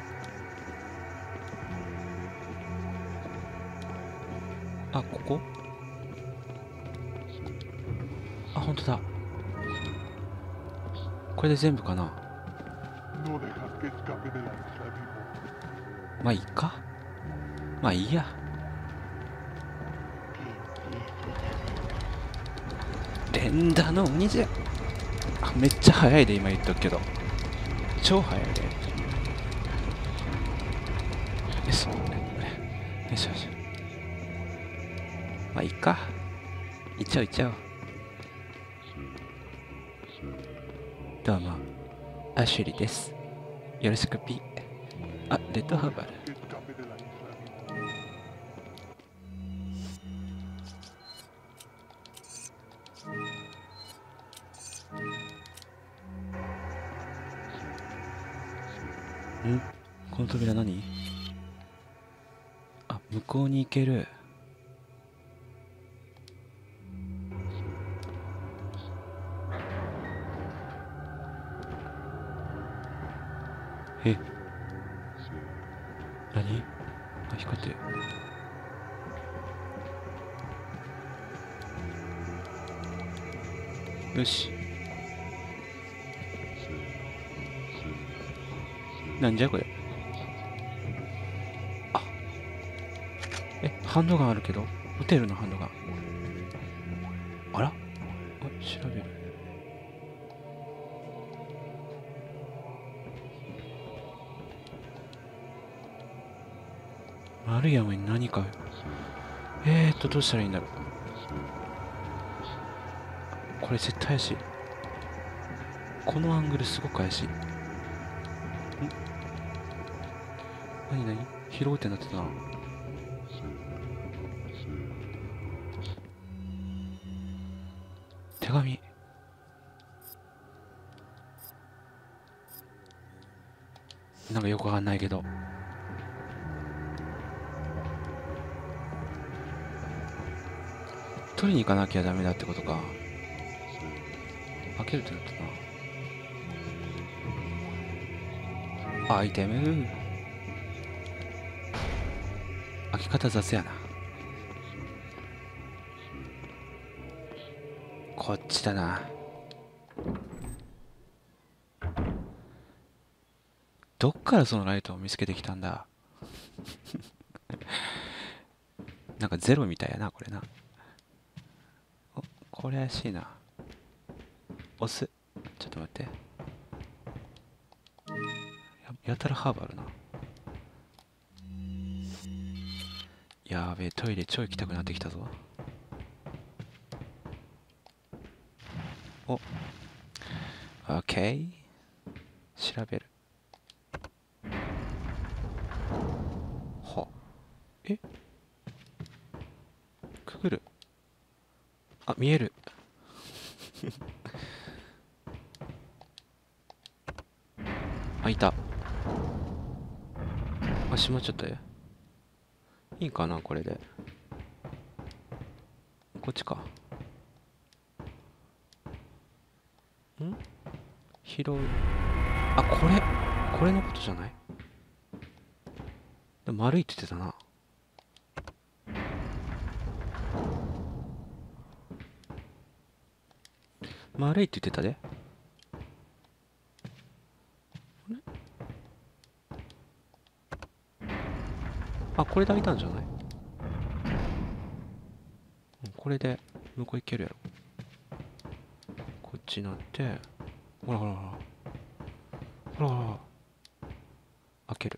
あ、ここ？あ、ほんとだ。これで全部かな。まあいいか。まあいいや。連打の鬼じゃ。あ、めっちゃ早いで今言っとくけど。超早いで。よし。よしよし。まあいいか。いっちゃおういっちゃおう。どうも、アシュリーです。よろしくピ。あ、レッドハーバル。ん？この扉何？あ、向こうに行ける。え？何？あ、光ってる。よし。なんじゃこれ。あ、え、ハンドガンあるけど、ホテルのハンドガン。あら？あ、調べる。丸山に何か。えーっと、どうしたらいいんだろう。これ絶対怪しい。このアングルすごく怪しい。ん？何何？拾うってなってたな。手紙。なんかよくわかんないけど。取りに行かなきゃダメだってことか。開けるってなったな。アイテム。開き方雑やな。こっちだな。どっからそのライトを見つけてきたんだ。なんかゼロみたいやな、これな。お、これ怪しいな。押す。ちょっと待って。や、やたらハーブあるな。やーべえ、トイレ超行きたくなってきたぞ。お、オッケー。調べる。は。え？くぐる。あ、見える。あ、いた。あ、閉まっちゃったよ。いいかな、これで。こっちか。ん？拾う。あ、これ。これのことじゃない？でも丸いって言ってたな。丸いって言ってたで。 あ、これで開いたんじゃない？うん、これで向こう行けるやろ。こっちなって、ほらほらほらほらほら、開ける。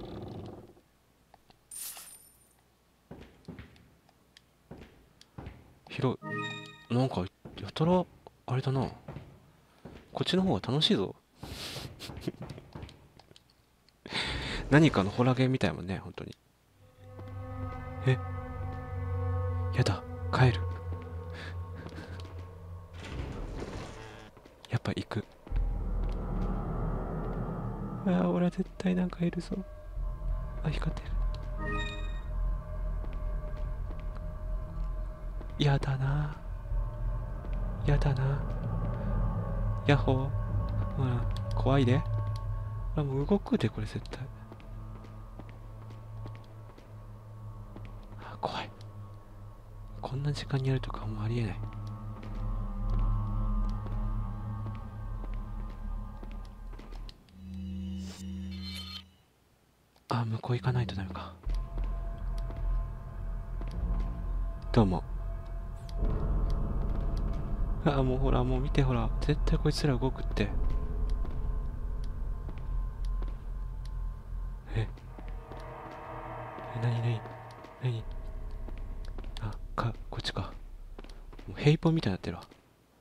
広い。なんかやたらあれだな、こっちの方が楽しいぞ。何かのホラーゲームみたいもんね、本当に。え、やだ、帰る。やっぱ行く。ああ、俺は絶対なんかいるぞ。あ、光ってる。やだな、やだな。ヤッホー。ほら、怖いで。あ、もう動くで、これ絶対。あ、怖い。こんな時間にやるとかもうありえない。あ、向こう行かないとダメか。どうも。あ、もうほら、もう見てほら、絶対こいつら動くって。え、え、なになになに。あ、か、こっちか。もうヘイポンみたいになってるわ。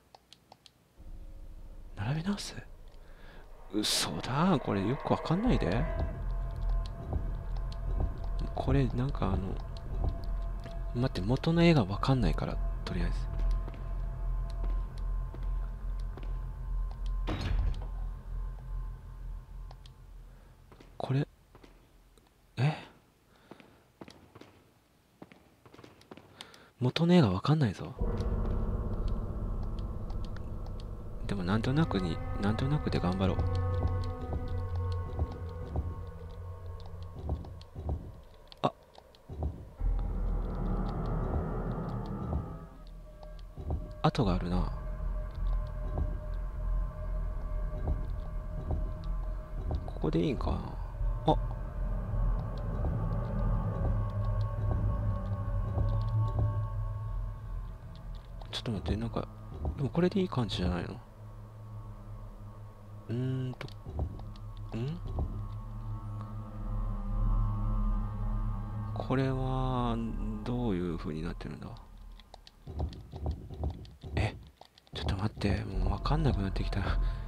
並べ直す？嘘だ、これよくわかんないで。これなんかあの、待って、元の絵がわかんないから、とりあえず。これ、え、元の絵がわかんないぞ。でもなんとなくに、なんとなくで頑張ろう。あ、跡があるな。ここでいいんかな。あ、ちょっと待って、なんか、でもこれでいい感じじゃないの？うーんと、んこれは、どういう風になってるんだ？え、ちょっと待って、もうわかんなくなってきた。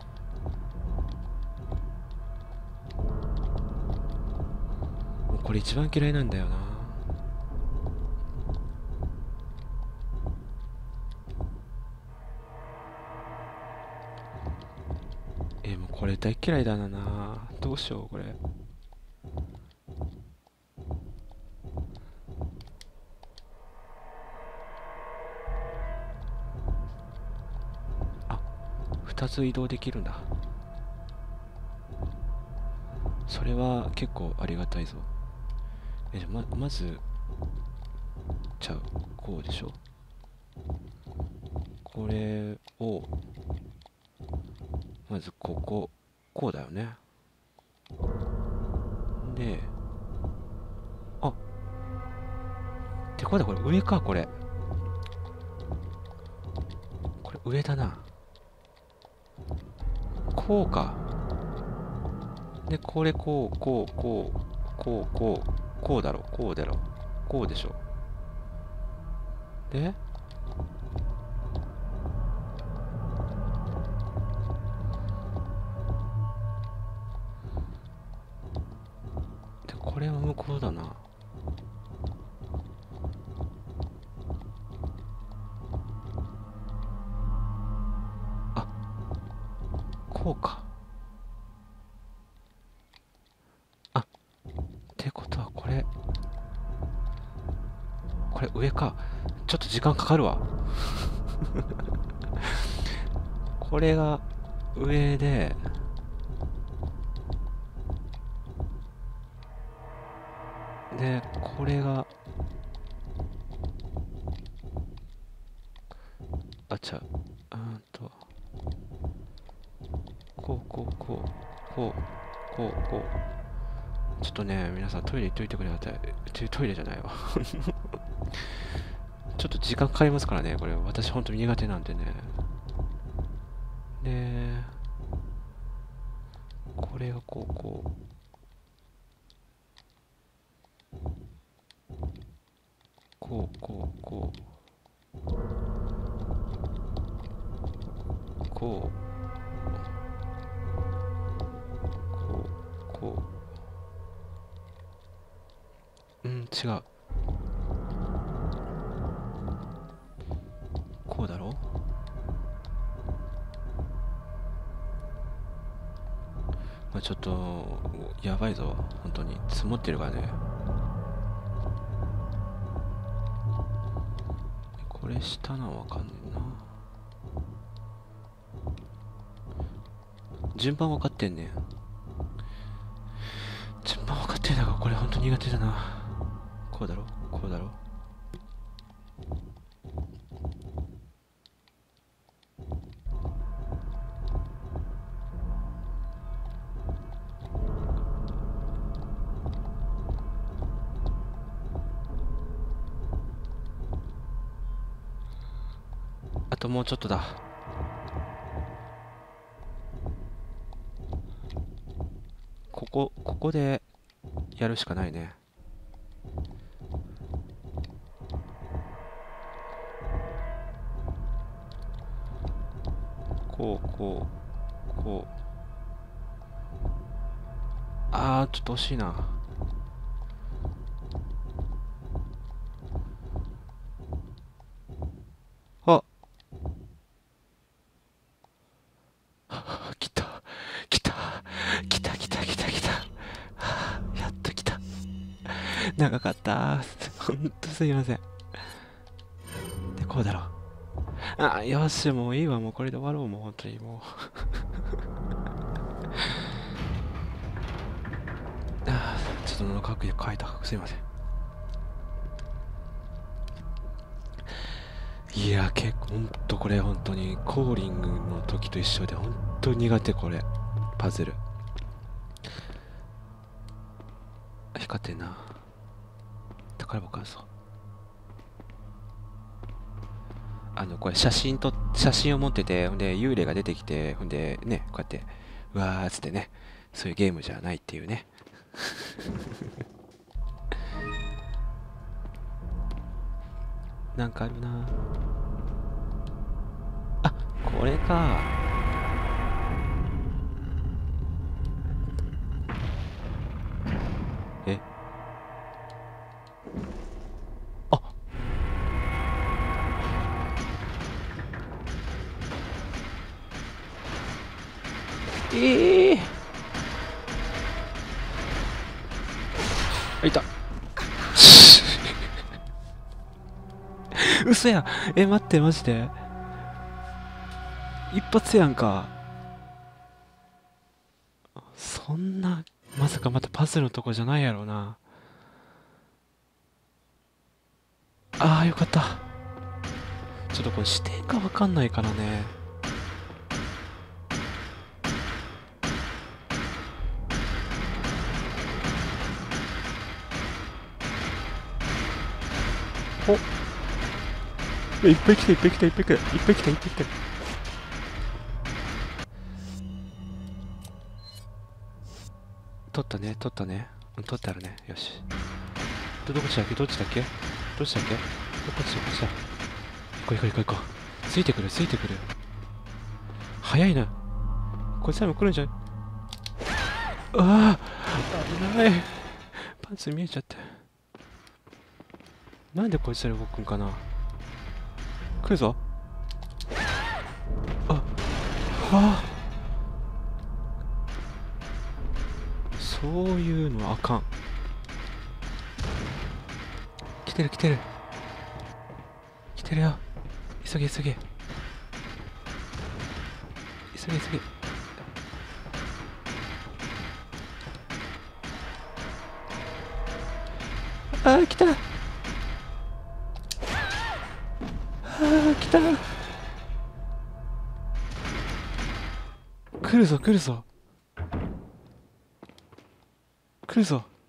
もうこれ一番嫌いなんだよな。え、もうこれ大嫌いだな。どうしよう、これ。あ、二つ移動できるんだ。それは結構ありがたいぞ。え、じゃま、まず、ちゃう、こうでしょ。これを、まずここ、こうだよね。で、あ、ってことはこれ上か、これ。これ上だな。こうか。で、これこう、こう、こう、こう、こう、こうだろ、こうだろ、こうでしょ。で、で、これは向こうだな。あ、こうか。あ、ってことはこれ、これ上か。ちょっと時間かかるわ。これが上で、で、これが、あ、ちゃう。うーんと、こう、こう、こう、こう、こう、こう。 ちょっとね、皆さんトイレ行っといてくれたら、トトイレじゃないわ。ちょっと時間かかりますからね、これ。私本当に苦手なんでね。で、これがこう、こう。こう、こう、こう。こう。こう、こう。うん、違う。こうだろ？まあ、ちょっと、やばいぞ。本当に。積もってるからね。これ下なのわかんねえな。順番分かってんねん。順番分かってんだが、これ本当に苦手だな。こうだろ？こうだろ？あともうちょっとだ。ここ、ここでやるしかないね。こう、こう、こう。あー、ちょっと惜しいな。あ来た来た来た来た来た来た、はあ、やっと来た。長かった。ほんとすいません。で、こうだろう。あ、よし、もういいわ。もうこれで終わろう。もう本当にもう。あ、ちょっと喉かくよ、乾いた。すいません。いや、結構、ほんとこれ本当にコーリングの時と一緒で本当に苦手これ。パズル。光ってんな。宝箱あるぞ。あの、これ写真と、写真を持ってて、ほんで幽霊が出てきて、ほんでね、こうやって、うわーっつってね、そういうゲームじゃないっていうね。なんかあるな。あ、これか。えあ、ええー、あ、いた。嘘や。え、待って、マジで一発やんか。そんな、まさかまたパズルのとこじゃないやろうな。ああ、よかった。ちょっとこれ視点がわかんないからね。お、いっぱい来た、いっぱい来た、いっぱい来た、いっぱい来た、いっぱい来た。取ったね、取ったね。うん、取ってあるね。よし。ど、どっちだっけ、どっちだっけ、どっちだっけ、どっちだ、こっちだ。行こう行こう行こう行こう。ついてくる、ついてくる。早いな。これ最後来るんじゃん。ああ、危ない。パンツ見えちゃって。なんでこいつら動くんかな。来るぞ。あ、はあ。そういうのあかん。来てる来てる。来てるよ。急げ急げ。急げ急げ。あー、来た。あー、来た。来るぞ来るぞ来るぞ。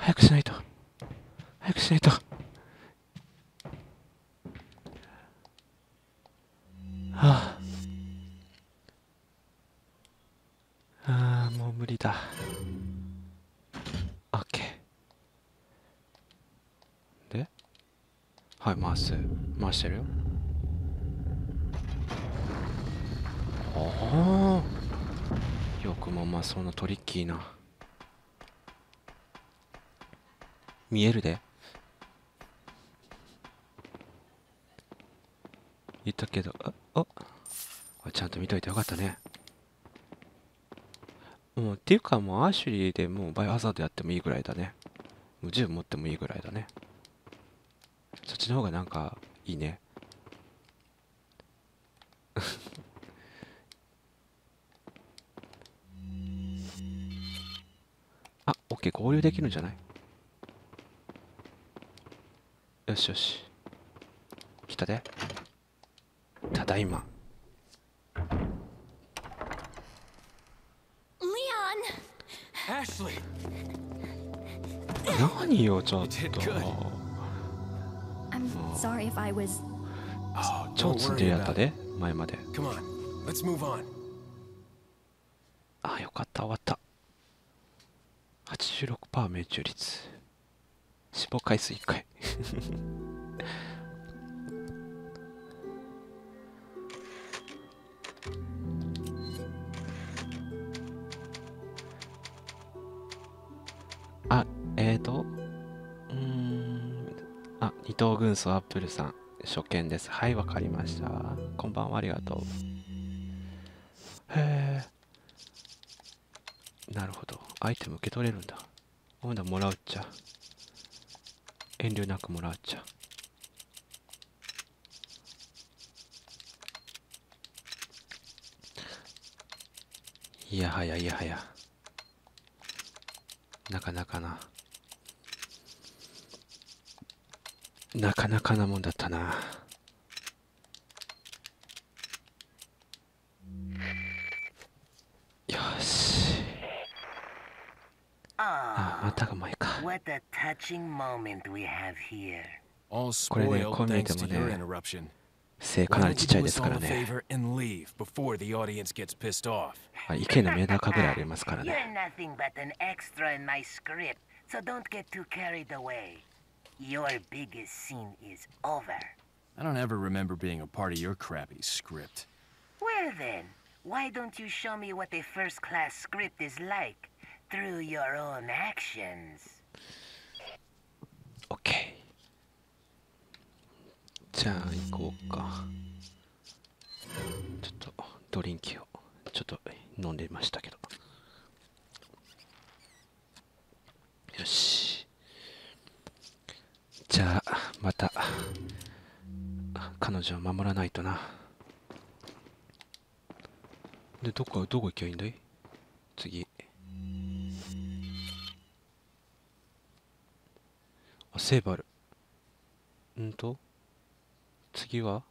早くしないと。早くしないと。はあ。ああ、もう無理だ。オッケー。で、はい、回す。回してるよ。ああ。よくもまあそんなトリッキーな。見えるで。言ったけど、あ、あ、あちゃんと見といてよかったね。もうっていうかもうアシュリーでもうバイオハザードやってもいいぐらいだね。もう銃持ってもいいぐらいだね。そっちの方がなんかいいね。あ、オッケー、合流できるんじゃない？よしよし。来たで。ただいま。 Ashley! 何よ、ちょっ You did と。 good. I'm sorry if I was. Oh, 超 don't 積んで worry るやった about it. で、前まで。 Come on, let's move on. あ、よかった、終わった。はちじゅうろくパーセント 命中率。死亡回数いっかい。あ、えーと、うーん、あ、二等軍曹アップルさん、初見です。はい、わかりました。こんばんは、ありがとう。へえ。なるほど。アイテム受け取れるんだ。ほんだ、もらうっちゃ。遠慮なくもらうっちゃ。いやはやいやはや。なかなかな。なかなかなもんだったな。よし。あ、またが前か。 What a touching moment we have here. All これね、 spoiled こう見え thanks ても to your ね、 interruption. 背か Why なり don't ちっ you ちゃい do です us から all a ね。 favor and leave before the audience gets pissed off? あ、池のメダカぐらいありますから You're ね。 nothing but an extra in my script, so don't get too carried away. Your biggest scene is over. I don't ever remember being a part of your crappy script. Well then, why don't you show me what a first-class script is like through your own actions? オッケー。じゃあ行こうか。ちょっとドリンクをちょっと飲んでましたけど。よし。じゃあまた彼女を守らないとな。で、どこどこ行きゃいいんだい？次。あ、セーブある。んと次は、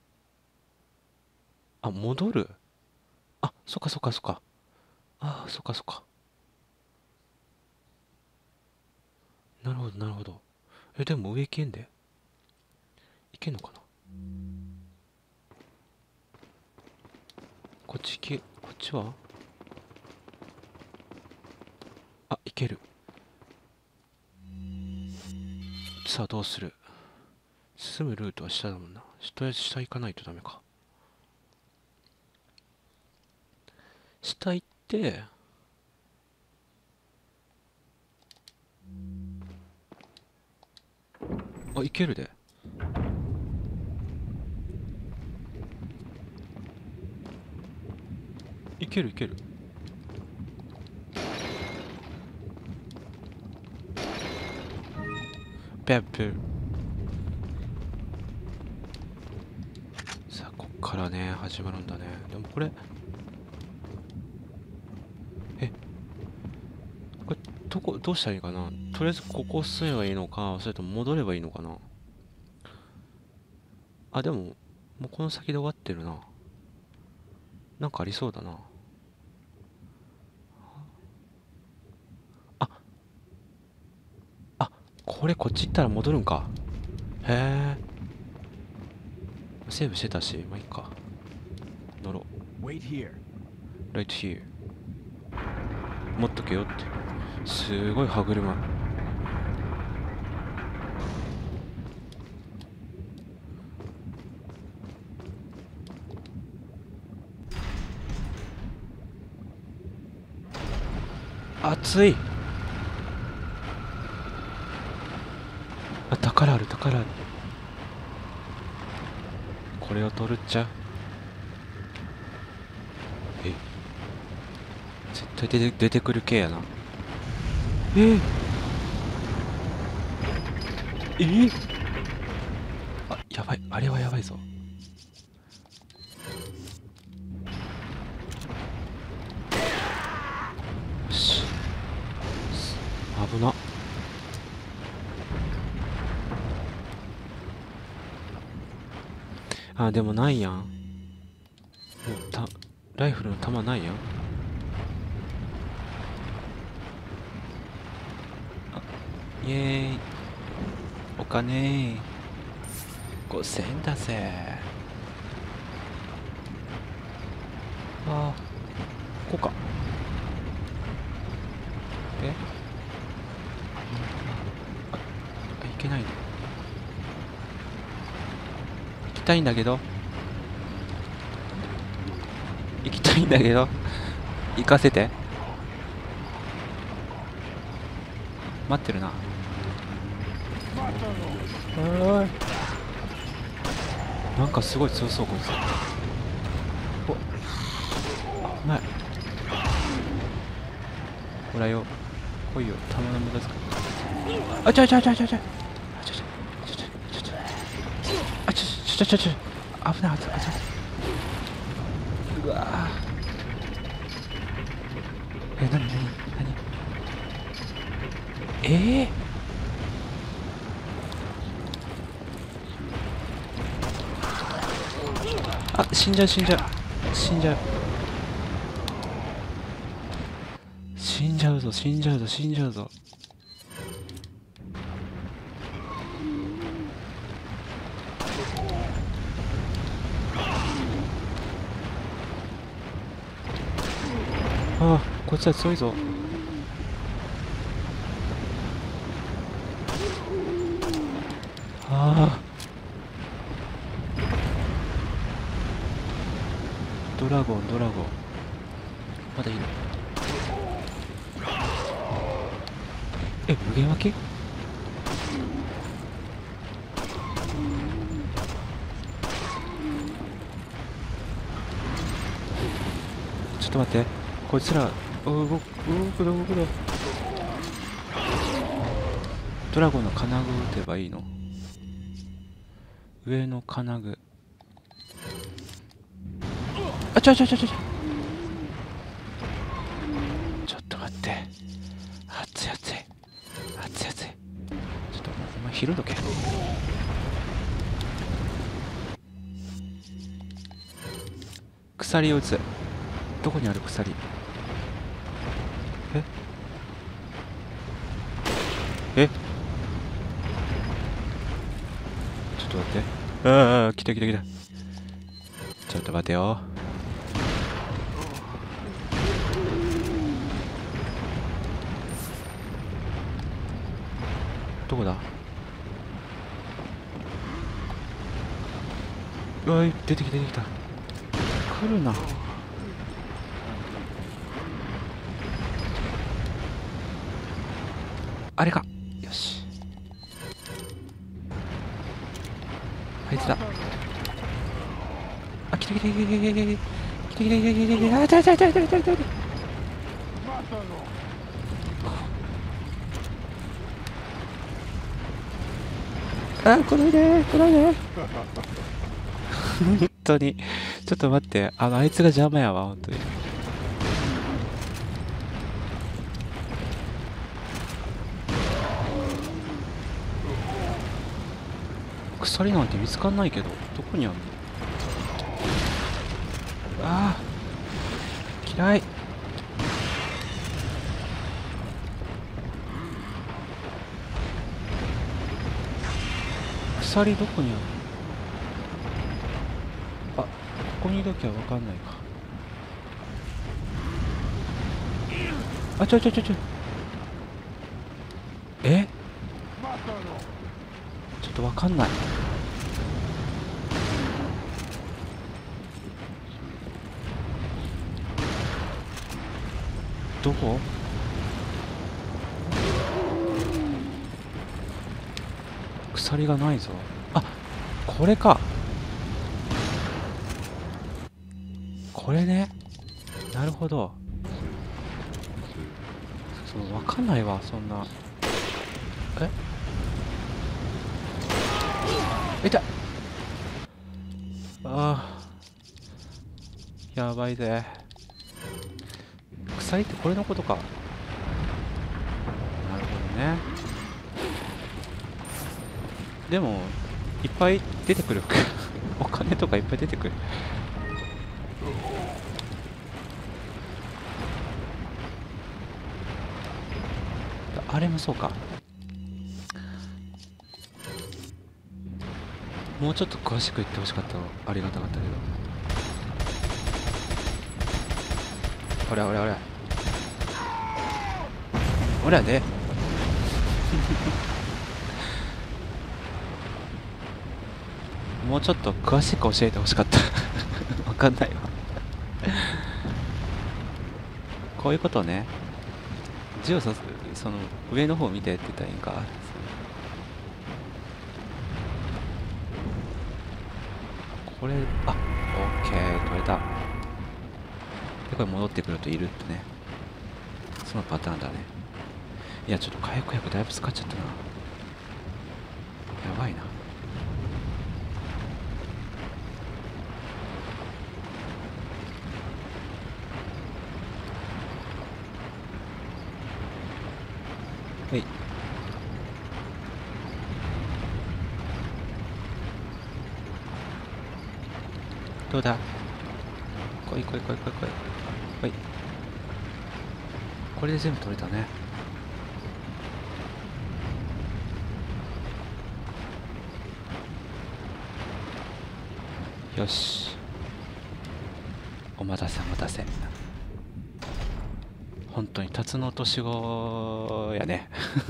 あ、戻る。あ、そっかそっかそっか。あ、そっかそっか。なるほどなるほど。え、でも上行けんで。行けんのかな。こっち行け、こっちは、あ、行ける。さあどうする。進むルートは下だもんな。とりあえず下行かないとダメか。下行って、あ、行けるで。いけるいける。ペップ。さあこっからね始まるんだね。でもこれ、え、これどこどうしたらいいかな。とりあえずここ進めばいいのか、それとも戻ればいいのかな。あ、でももうこの先で終わってるな。なんかありそうだな。あ、 これこっち行ったら戻るんか。へえ。セーブしてたし、まあいいか。乗ろう。 Wait here. Right here。持っとけよって。すごい歯車。熱い。あ、宝ある宝ある。これを取るっちゃ。え、絶対出て出てくる系やな。ええあ、やばい、あれはやばいぞ。よし、危な。あ、でもないやん。もうたライフルの弾ないやん。あ、イエーイ。お金ごせんだぜ。ああ、こうか。で、あ、あ、いけないの。行きたいんだけど行きたいんだけど行かせて。待ってるな。おい、なんかすごい強そうこいつ。お、危ない。ほらよ、来いよ、弾の無駄遣い。あ、ちょいちょいちょいちょいちょいちょいちょいちょいちょいちょいあ、ちょちょちょちょ危ない危ない危ない。うわー、え、なになになに。ええー、あ、死んじゃう死んじゃう死んじゃう死んじゃうぞ死んじゃうぞ死んじゃうぞ。ああ、こいつは強いぞ。ああ、ドラゴンドラゴンまだいる。え、無限分け。ちょっと待って、こいつら動く動く動く動く。ドラゴンの金具打てばいいの。上の金具。あ、ちょちょちょちょちょちょっと待って、熱い熱い熱い熱い。ちょっとお前昼どけ。鎖を打つ。どこにある鎖。ええ、ちょっと待って。ああ、来た来た来た。ちょっと待てよ。どこだ。うわ、出てきた出てきた。来るな。あれか。よし、あいつだ。あ、来た来た来た来た来た来た来た来た来た来た来た来た来た来た来た。あ、来た来た来た来た来た来た来た。あ、来ないで来ないで。本当にちょっと待って、あのあいつが邪魔やわ本当に。鎖なんて見つかんないけど、どこにあるの。ああ、嫌い。 鎖どこにある？あ、ここにいときは分かんないか。あ、ちょいちょいちょいちょい。え？ちょっと分かんない。どこ？鎖がないぞ。あ、これか。これね。なるほど。そう、わかんないわ、そんな。え？痛い。ああ。やばいぜ。鎖ってこれのことか。なるほどね。でもいっぱい出てくるお金とかいっぱい出てくる。あれもそうか。もうちょっと詳しく言ってほしかったらありがたかったけど。おりゃおりゃおりゃおりゃねもうちょっと詳しく教えてほしかったわかんないわこういうことね。字をさす、その上の方見てって言ったらいいんか。これ、あ、オッケー、取れた。で、これ戻ってくるといるってね。そのパターンだね。いや、ちょっと火薬薬だいぶ使っちゃったな。やばいな。はい。どうだ？来い来い来い来い来い来い。これで全部取れたね。よし。お待たせお待たせ。本当にタツノオトシゴやね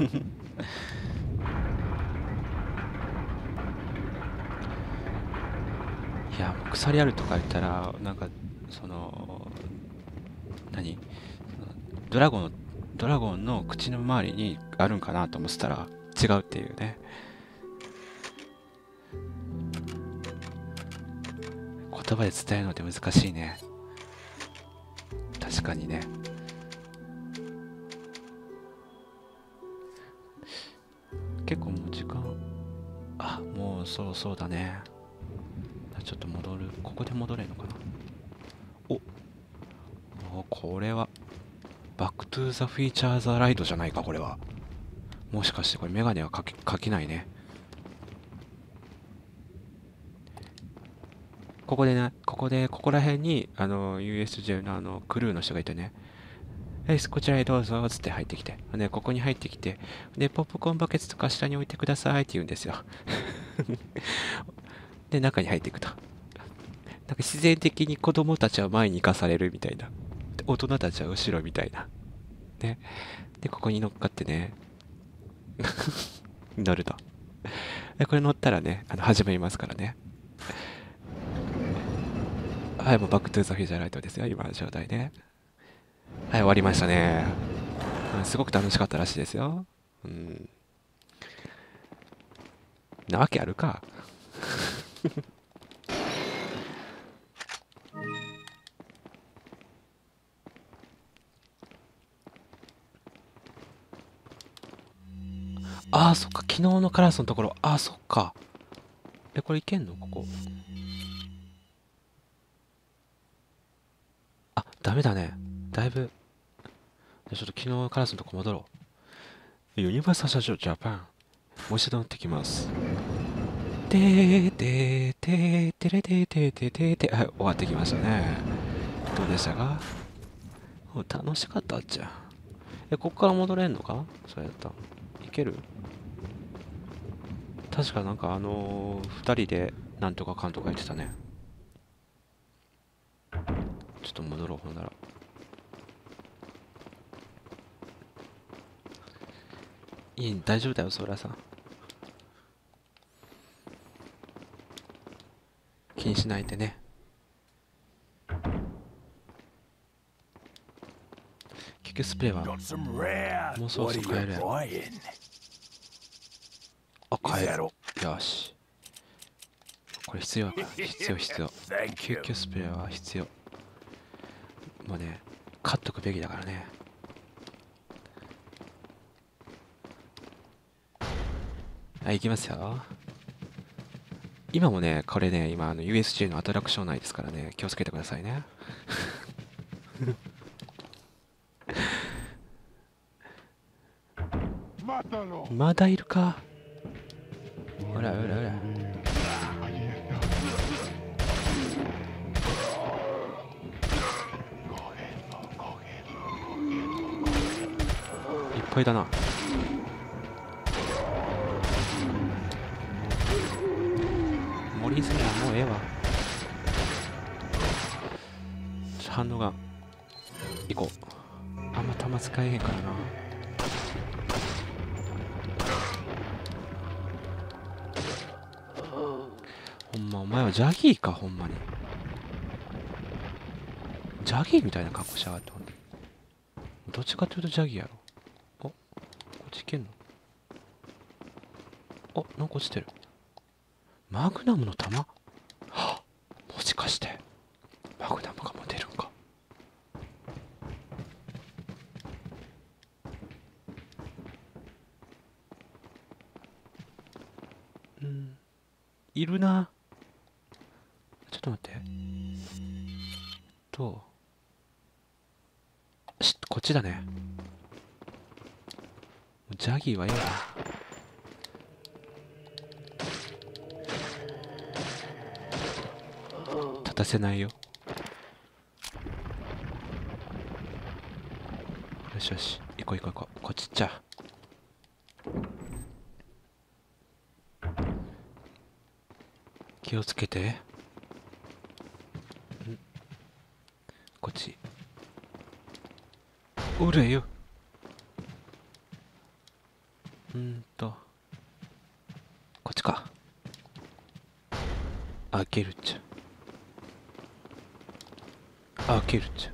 いや、もう鎖あるとか言ったらなんかその何ドラゴンドラゴンの口の周りにあるんかなと思ってたら違うっていうね。言葉で伝えるのって難しいね。確かにね。結構もう時間、あ、もうそろそろだね。ちょっと戻る。ここで戻れるのかな。おお、これはバックトゥーザフィーチャーザライドじゃないか、これは。もしかしてこれメガネはかけ、かけないね。ここでね、ここで、ここら辺に、あの、ユーエスジェー のあの、クルーの人がいてね、はい、こちらへどうぞ、つって入ってきて。で、ここに入ってきて、で、ポップコーンバケツとか下に置いてくださいって言うんですよ。で、中に入っていくと。なんか自然的に子供たちは前に行かされるみたいな。大人たちは後ろみたいな。ね。で、ここに乗っかってね、乗ると。で、これ乗ったらね、あの、始まりますからね。はい、もうバックトゥーザフィーチャーライトですよ、今の状態ね。はい、終わりましたね。うん、すごく楽しかったらしいですよ。うん。なわけあるか。ああ、そっか、昨日のカラスのところ、ああ、そっか。え、これいけんのここ。あ、ダメだね。だいぶ。じゃちょっと昨日のカラスのとこ戻ろう。ユニバーサル・スタジオ・ジャパン。もう一度乗ってきます。てーてーてーてれてーてーてーてーてー。はい、終わってきましたね。どうでしたか？楽しかったっちゃ。え、ここから戻れんのか？そうやった。いける？ 確かなんかあのー、ふたりでなんとかかんとか言ってたね。ちょっと戻ろうほんなら。いい、大丈夫だよそらさん、気にしないでね。結局スプレーは Got some rare. もうそろ What そ are ろ you 帰るやろ。 buying? あ、帰 Is る。 that all? よし。これ必要やから。必要必要。 Thank 救 you. 急スプレーは必要。もうね、買っとくべきだからね。はい、行きますよ。今もね、これね、今あの ユーエスジェー のアトラクション内ですからね、気をつけてくださいね。まだいるか。ほらほらほら。いっぱいだな。森泉はもうええわ。反応が行こう。あんま弾使えへんからな。ほんまお前はジャギーか。ほんまにジャギーみたいな格好しやがって。ほんでどっちかというとジャギーやろ。お、こっち行けんの。お、なんか落ちてる。マグナムの弾、はっ、もしかしてマグナムが持てるんか。うん、いるな。ちょっと待って。としこっちだね。ジャギーはええわ。立たせないよ。よしよし、行こう行こう行こう。こっちっちゃ。気をつけて。ん、こっちおるよ。うんとこっちか。開けるっちゃ。開けるっちゃ。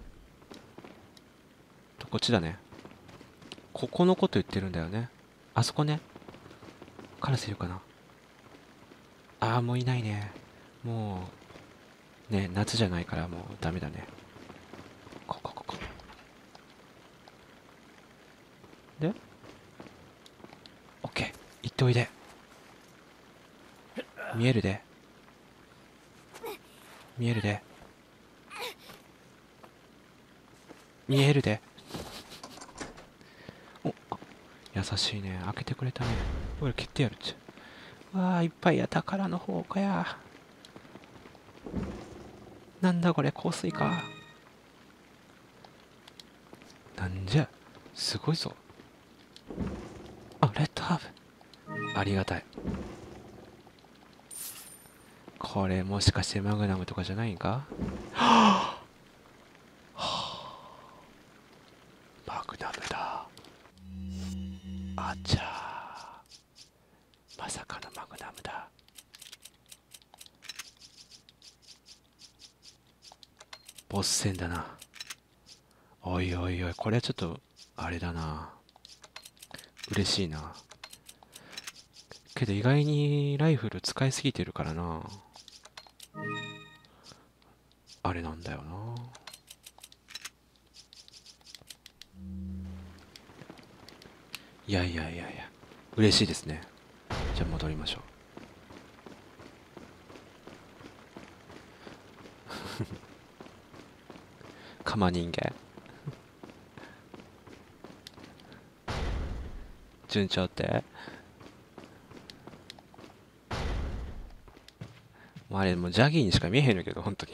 とこっちだね。ここのこと言ってるんだよね。あそこね。カラスいるかな。ああ、もういないね。もうね、夏じゃないからもうダメだね。ここここで、オッケー、行っておいで。見えるで見えるで見えるで。お、あ、優しいね。開けてくれたね。俺蹴ってやるっちゃ。わあ、いっぱいや。宝の方かや。なんだこれ、香水か。なんじゃ、すごいぞ。あ、レッドハーブ、ありがたい。これもしかしてマグナムとかじゃないんか。はあ、はあ、マグナムだ。あちゃー、まさかのマグナムだ。ボス戦だな。おいおいおい、これはちょっとあれだな。嬉しいな。けど意外にライフル使いすぎてるからな。あれなんだよな。いやいやいやいや、嬉しいですね。じゃあ戻りましょう。カマ人間順調って。もうあれもうジャギーにしか見えへんのけど本当に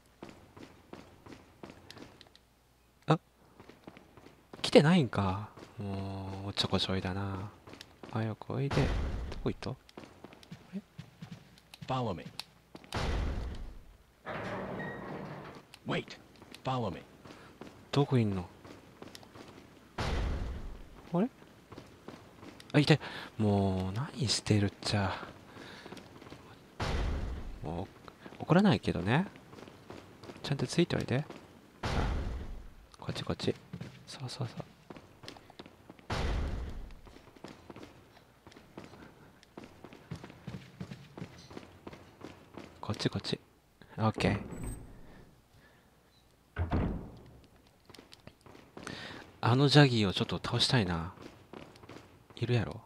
あ、来てないんか。 もうおっちょこちょいだな。早くおいで。どこ行った？あれ？ Follow me. Wait. Follow me. どこいんの？あれ？あ、いて。もう何してるっちゃ。もう怒らないけどね。ちゃんとついておいで。あ、こっちこっち。そうそうそう。こっちこっち。オッケー。あのジャギーをちょっと倒したいな。いるやろ？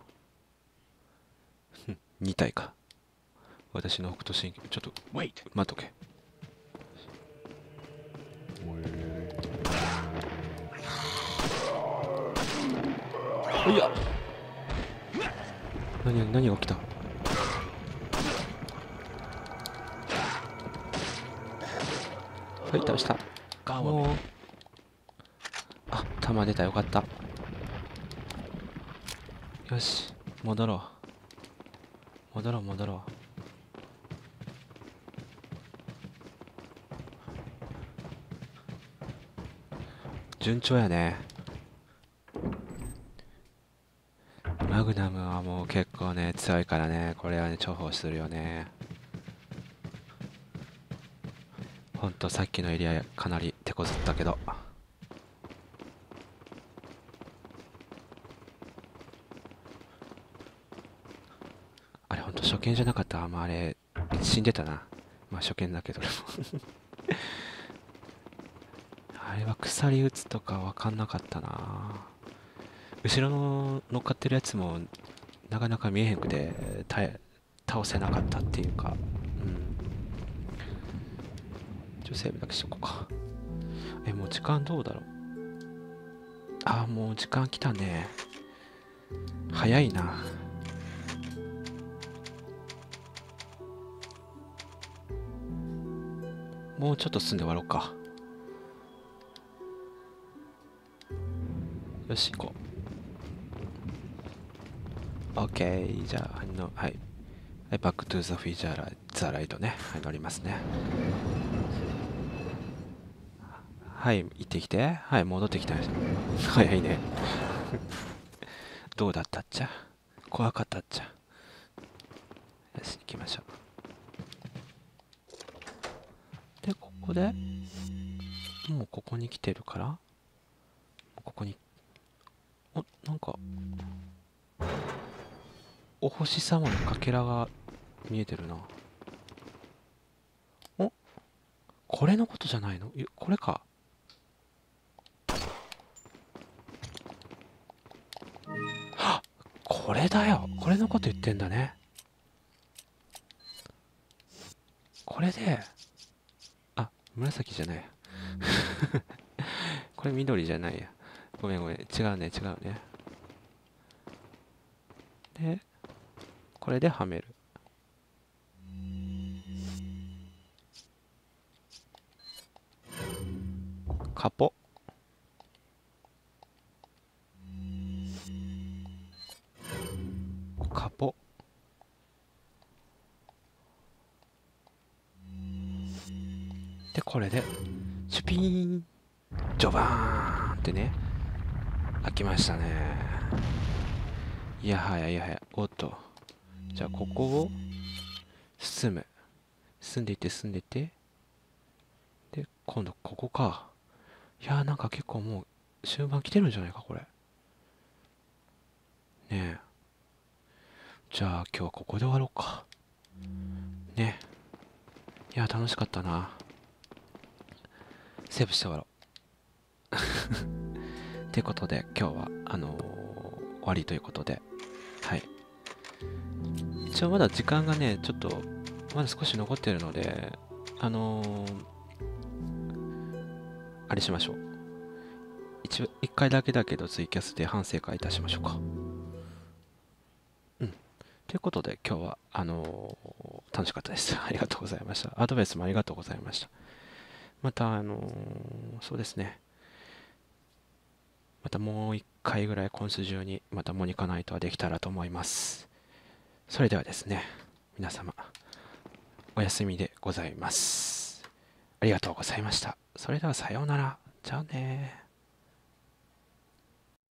に体か。私の北斗神拳。ちょっと Wait. 待っとけ。いや。何何が起きた？はい、倒した。 Follow も me. う。あ、弾出た。よかった。よし、戻ろう。戻ろう戻ろう。順調やね。マグナムはもう結構ね強いからね、これはね重宝するよね。ほんとさっきのエリアかなり手こずったけど。あれほんと初見じゃなかった。まああれ死んでたな。まあ初見だけどあれは鎖打つとか分かんなかったな。後ろの乗っかってるやつもなかなか見えへんくて倒せなかったっていうか、うん。ちょセーブだけしとこうか。え、もう時間どうだろう。ああ、もう時間来たね。早いな。もうちょっと進んで終わろうか。よし、行こう。OK。じゃあ、の、はい。はい、バックトゥーザフィージャーラザライドね。はい、乗りますね。はい、行ってきて。はい、戻ってきた。早いね。どうだったっちゃ。怖かったっちゃ。よし、行きましょう。で、ここで、もうここに来てるから、ここに、お、なんか、お星様のかけらが見えてるな。お、これのことじゃないの？いこれか。はっ、これだよ。これのこと言ってんだね。これで、あ、紫じゃないや。これ緑じゃないや。ごめんごめん。違うね、違うね。で、これではめる。カポ。カポ。で、これで、シュピーン。ジョバーンってね。開きましたね。いやはやいやはや。おっと。じゃあ、ここを進む。進んでいって進んでいって。で、今度ここか。いやーなんか結構もう終盤来てるんじゃないか、これ。ねえ。じゃあ今日はここで終わろうか。ね。いや、楽しかったな。セーブして終わろう。ってことで、今日は、あのー、終わりということで。はい。一応まだ時間がね、ちょっと、まだ少し残ってるので、あのー、あれしましょう。一、一回だけだけどツイキャスで反省会いたしましょうか。うん。ということで、今日は、あのー、楽しかったです。ありがとうございました。アドバイスもありがとうございました。また、あのー、そうですね。 またもう一回ぐらい今週中にまたモニカナイトはできたらと思います。それではですね、皆様お休みでございます。ありがとうございました。それではさようなら。じゃあね。